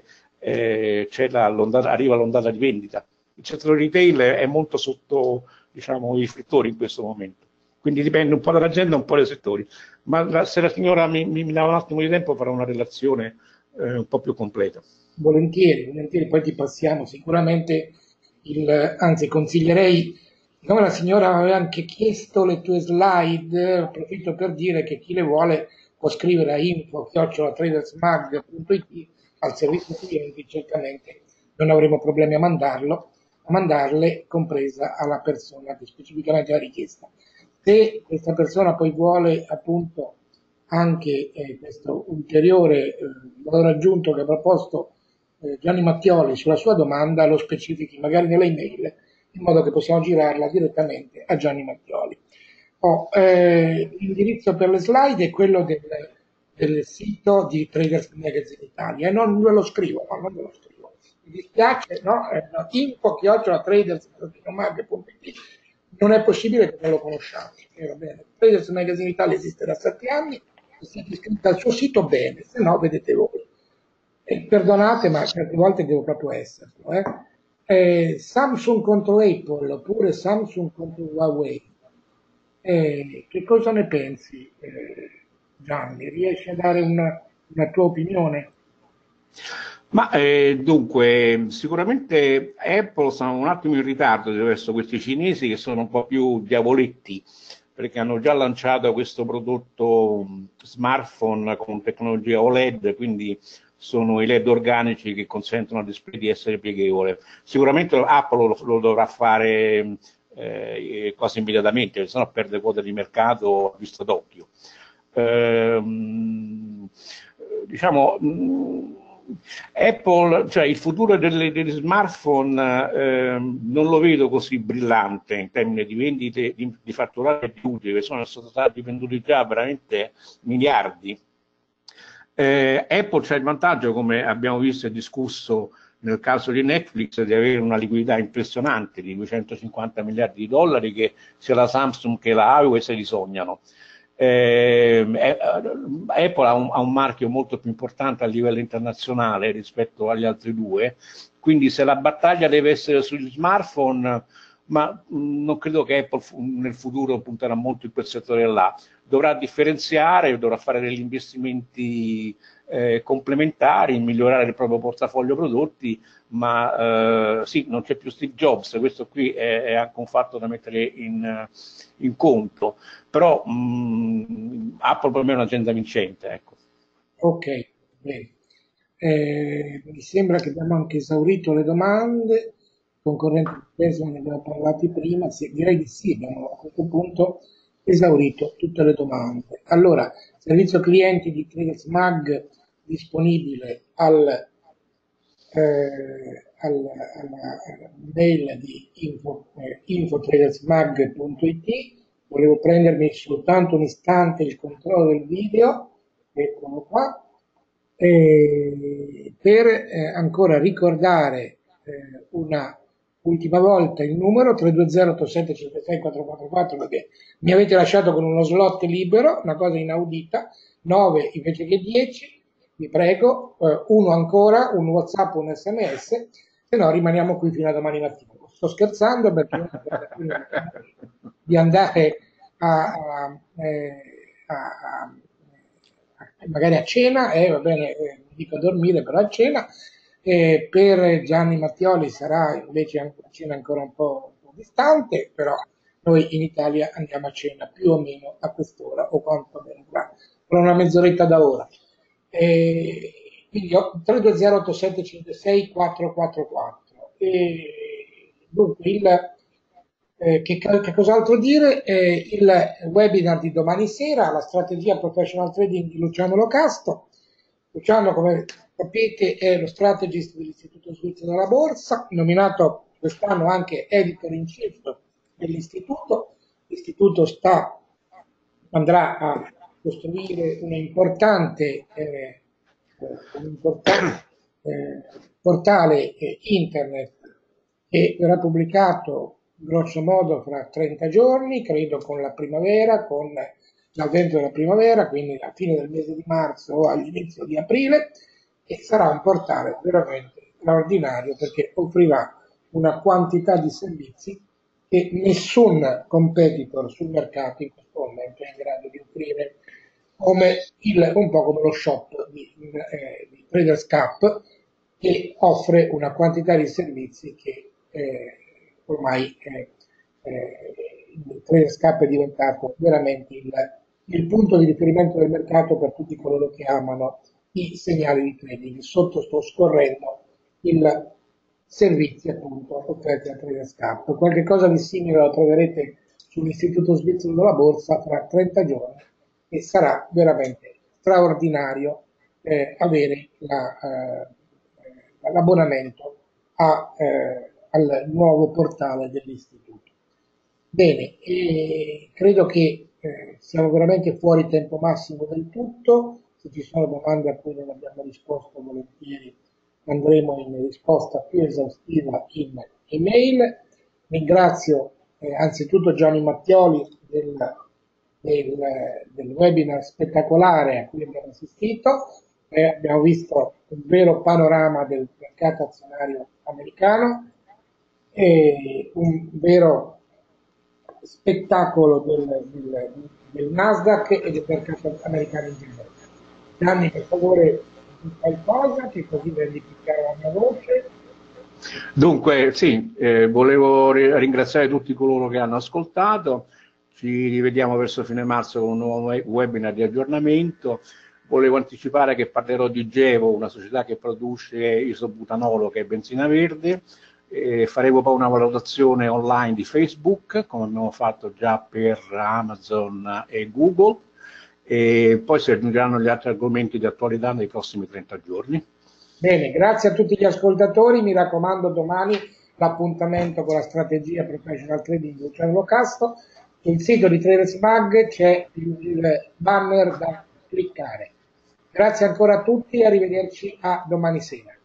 eh, c'è la, l'ondata, arriva l'ondata di vendita. Il settore retail è molto sotto, diciamo, i riflettori in questo momento. Quindi dipende un po' dall'azienda, un po' dai settori. Ma la, se la signora mi, mi, mi dà un attimo di tempo, farò una relazione eh, un po' più completa. Volentieri, volentieri, poi ti passiamo sicuramente il, anzi consiglierei, siccome la signora aveva anche chiesto le tue slide, approfitto per dire che chi le vuole può scrivere a info chiocciola tradersmag punto it al servizio clienti, certamente non avremo problemi a mandarlo, a mandarle, compresa alla persona che specificamente ha richiesta. Se questa persona poi vuole appunto anche eh, questo ulteriore eh, valore aggiunto che ha proposto eh, Gianni Mattioli sulla sua domanda, lo specifichi magari nell'email, in modo che possiamo girarla direttamente a Gianni Mattioli. Oh, eh, l'indirizzo per le slide è quello del, del sito di Traders Magazine Italia, e non ve lo scrivo, no, non ve lo scrivo. Mi dispiace, no? Eh, no, info chiocciola traders mag punto it. Non è possibile che non lo conosciate. Eh, va bene. Traders Magazine Italia esiste da sette anni, se siete iscritti al suo sito bene, se no vedete voi. E perdonate, ma certe volte devo proprio esserlo. Eh. Eh, Samsung contro Apple oppure Samsung contro Huawei. Eh, che cosa ne pensi, eh, Gianni? Riesci a dare una, una tua opinione? Ma eh, dunque, sicuramente Apple sta un attimo in ritardo verso questi cinesi che sono un po' più diavoletti, perché hanno già lanciato questo prodotto mh, smartphone con tecnologia O L E D, quindi sono i L E D organici che consentono al display di essere pieghevole. Sicuramente Apple lo, lo dovrà fare eh, quasi immediatamente, se no perde quota di mercato a vista d'occhio. Ehm, diciamo, mh, Apple, cioè il futuro delle, degli smartphone eh, non lo vedo così brillante in termini di vendite, di, di fatturato e di utili, che sono stati venduti già veramente miliardi. Eh, Apple c'ha il vantaggio, come abbiamo visto e discusso nel caso di Netflix, di avere una liquidità impressionante di duecentocinquanta miliardi di dollari che sia la Samsung che la Huawei se li sognano. Eh, Apple ha un, ha un marchio molto più importante a livello internazionale rispetto agli altri due, quindi se la battaglia deve essere sugli smartphone, ma mh, non credo che Apple nel futuro punterà molto in quel settore là, dovrà differenziare, dovrà fare degli investimenti eh, complementari, migliorare il proprio portafoglio prodotti, ma eh, sì, non c'è più Steve Jobs, questo qui è, è anche un fatto da mettere in, in conto, però mh, Apple per me è un'azienda vincente. Ecco. Ok, bene. Eh, mi sembra che abbiamo anche esaurito le domande, concorrenti di Tesla ne abbiamo parlati prima, sì, direi di sì, abbiamo a questo punto esaurito tutte le domande. Allora, servizio clienti di Traders Mag disponibile al, eh, al, alla, alla mail di info, eh, info tradersmag punto it. Volevo prendermi soltanto un istante il controllo del video, eccolo qua, eh, per eh, ancora ricordare eh, una ultima volta il numero tre due zero otto sette cinque sei quattro quattro quattro, perché mi avete lasciato con uno slot libero, una cosa inaudita, nove invece che dieci, vi prego, eh, uno ancora, un WhatsApp, un S M S, se no rimaniamo qui fino a domani mattina. Sto scherzando perché di andare a, a, eh, a, a magari a cena, eh, va bene, eh, dico a dormire, però a cena. Eh, per Gianni Mattioli sarà invece una cena ancora un po', un po' distante, però noi in Italia andiamo a cena più o meno a quest'ora, o quanto meno tra, tra una mezz'oretta da ora. Eh, quindi tre due zero otto sette cinque sei quattro quattro quattro. E dunque il, Eh, che, che cos'altro dire? Eh, il webinar di domani sera, la strategia professional trading di Luciano Locasto. Luciano, come capite, è lo strategist dell'Istituto Svizzero della Borsa, nominato quest'anno anche editor in chief dell'istituto. L'istituto sta, andrà a costruire un importante, eh, un importante eh, portale eh, internet che verrà pubblicato grosso modo fra trenta giorni, credo con la primavera, con l'avvento della primavera, quindi alla fine del mese di marzo o all'inizio di aprile, e sarà un portale veramente straordinario perché offrirà una quantità di servizi che nessun competitor sul mercato in questo momento è in grado di offrire, come il, un po' come lo shop di, eh, di Traders Cup, che offre una quantità di servizi che eh, ormai eh, eh, il Traders Cup è diventato veramente il, il punto di riferimento del mercato per tutti coloro che amano i segnali di trading. Sotto sto scorrendo il servizi appunto offerti al Traders Cup. Qualche cosa di simile lo troverete sull'Istituto Svizzero della Borsa fra trenta giorni e sarà veramente straordinario eh, avere la, eh, l'abbonamento a, eh, al nuovo portale dell'istituto. Bene, e credo che eh, siamo veramente fuori tempo massimo del tutto. Se ci sono domande a cui non abbiamo risposto, volentieri andremo in risposta più esaustiva in email. Ringrazio eh, anzitutto Gianni Mattioli del, del, del webinar spettacolare a cui abbiamo assistito. Eh, abbiamo visto un vero panorama del mercato azionario americano e un vero spettacolo del, del, del Nasdaq e del mercato americano in generale. Gianni, per favore, qualcosa che così verificare la mia voce. Dunque, sì, eh, volevo ringraziare tutti coloro che hanno ascoltato. Ci rivediamo verso fine marzo con un nuovo webinar di aggiornamento. Volevo anticipare che parlerò di Gevo, una società che produce isobutanolo, che è benzina verde. E faremo poi una valutazione online di Facebook, come abbiamo fatto già per Amazon e Google, e poi si aggiungeranno gli altri argomenti di attualità nei prossimi trenta giorni. Bene, grazie a tutti gli ascoltatori, mi raccomando domani l'appuntamento con la strategia professional trading di Luciano Locasto. Sul sito di Traders Mag c'è il banner da cliccare. Grazie ancora a tutti e arrivederci a domani sera.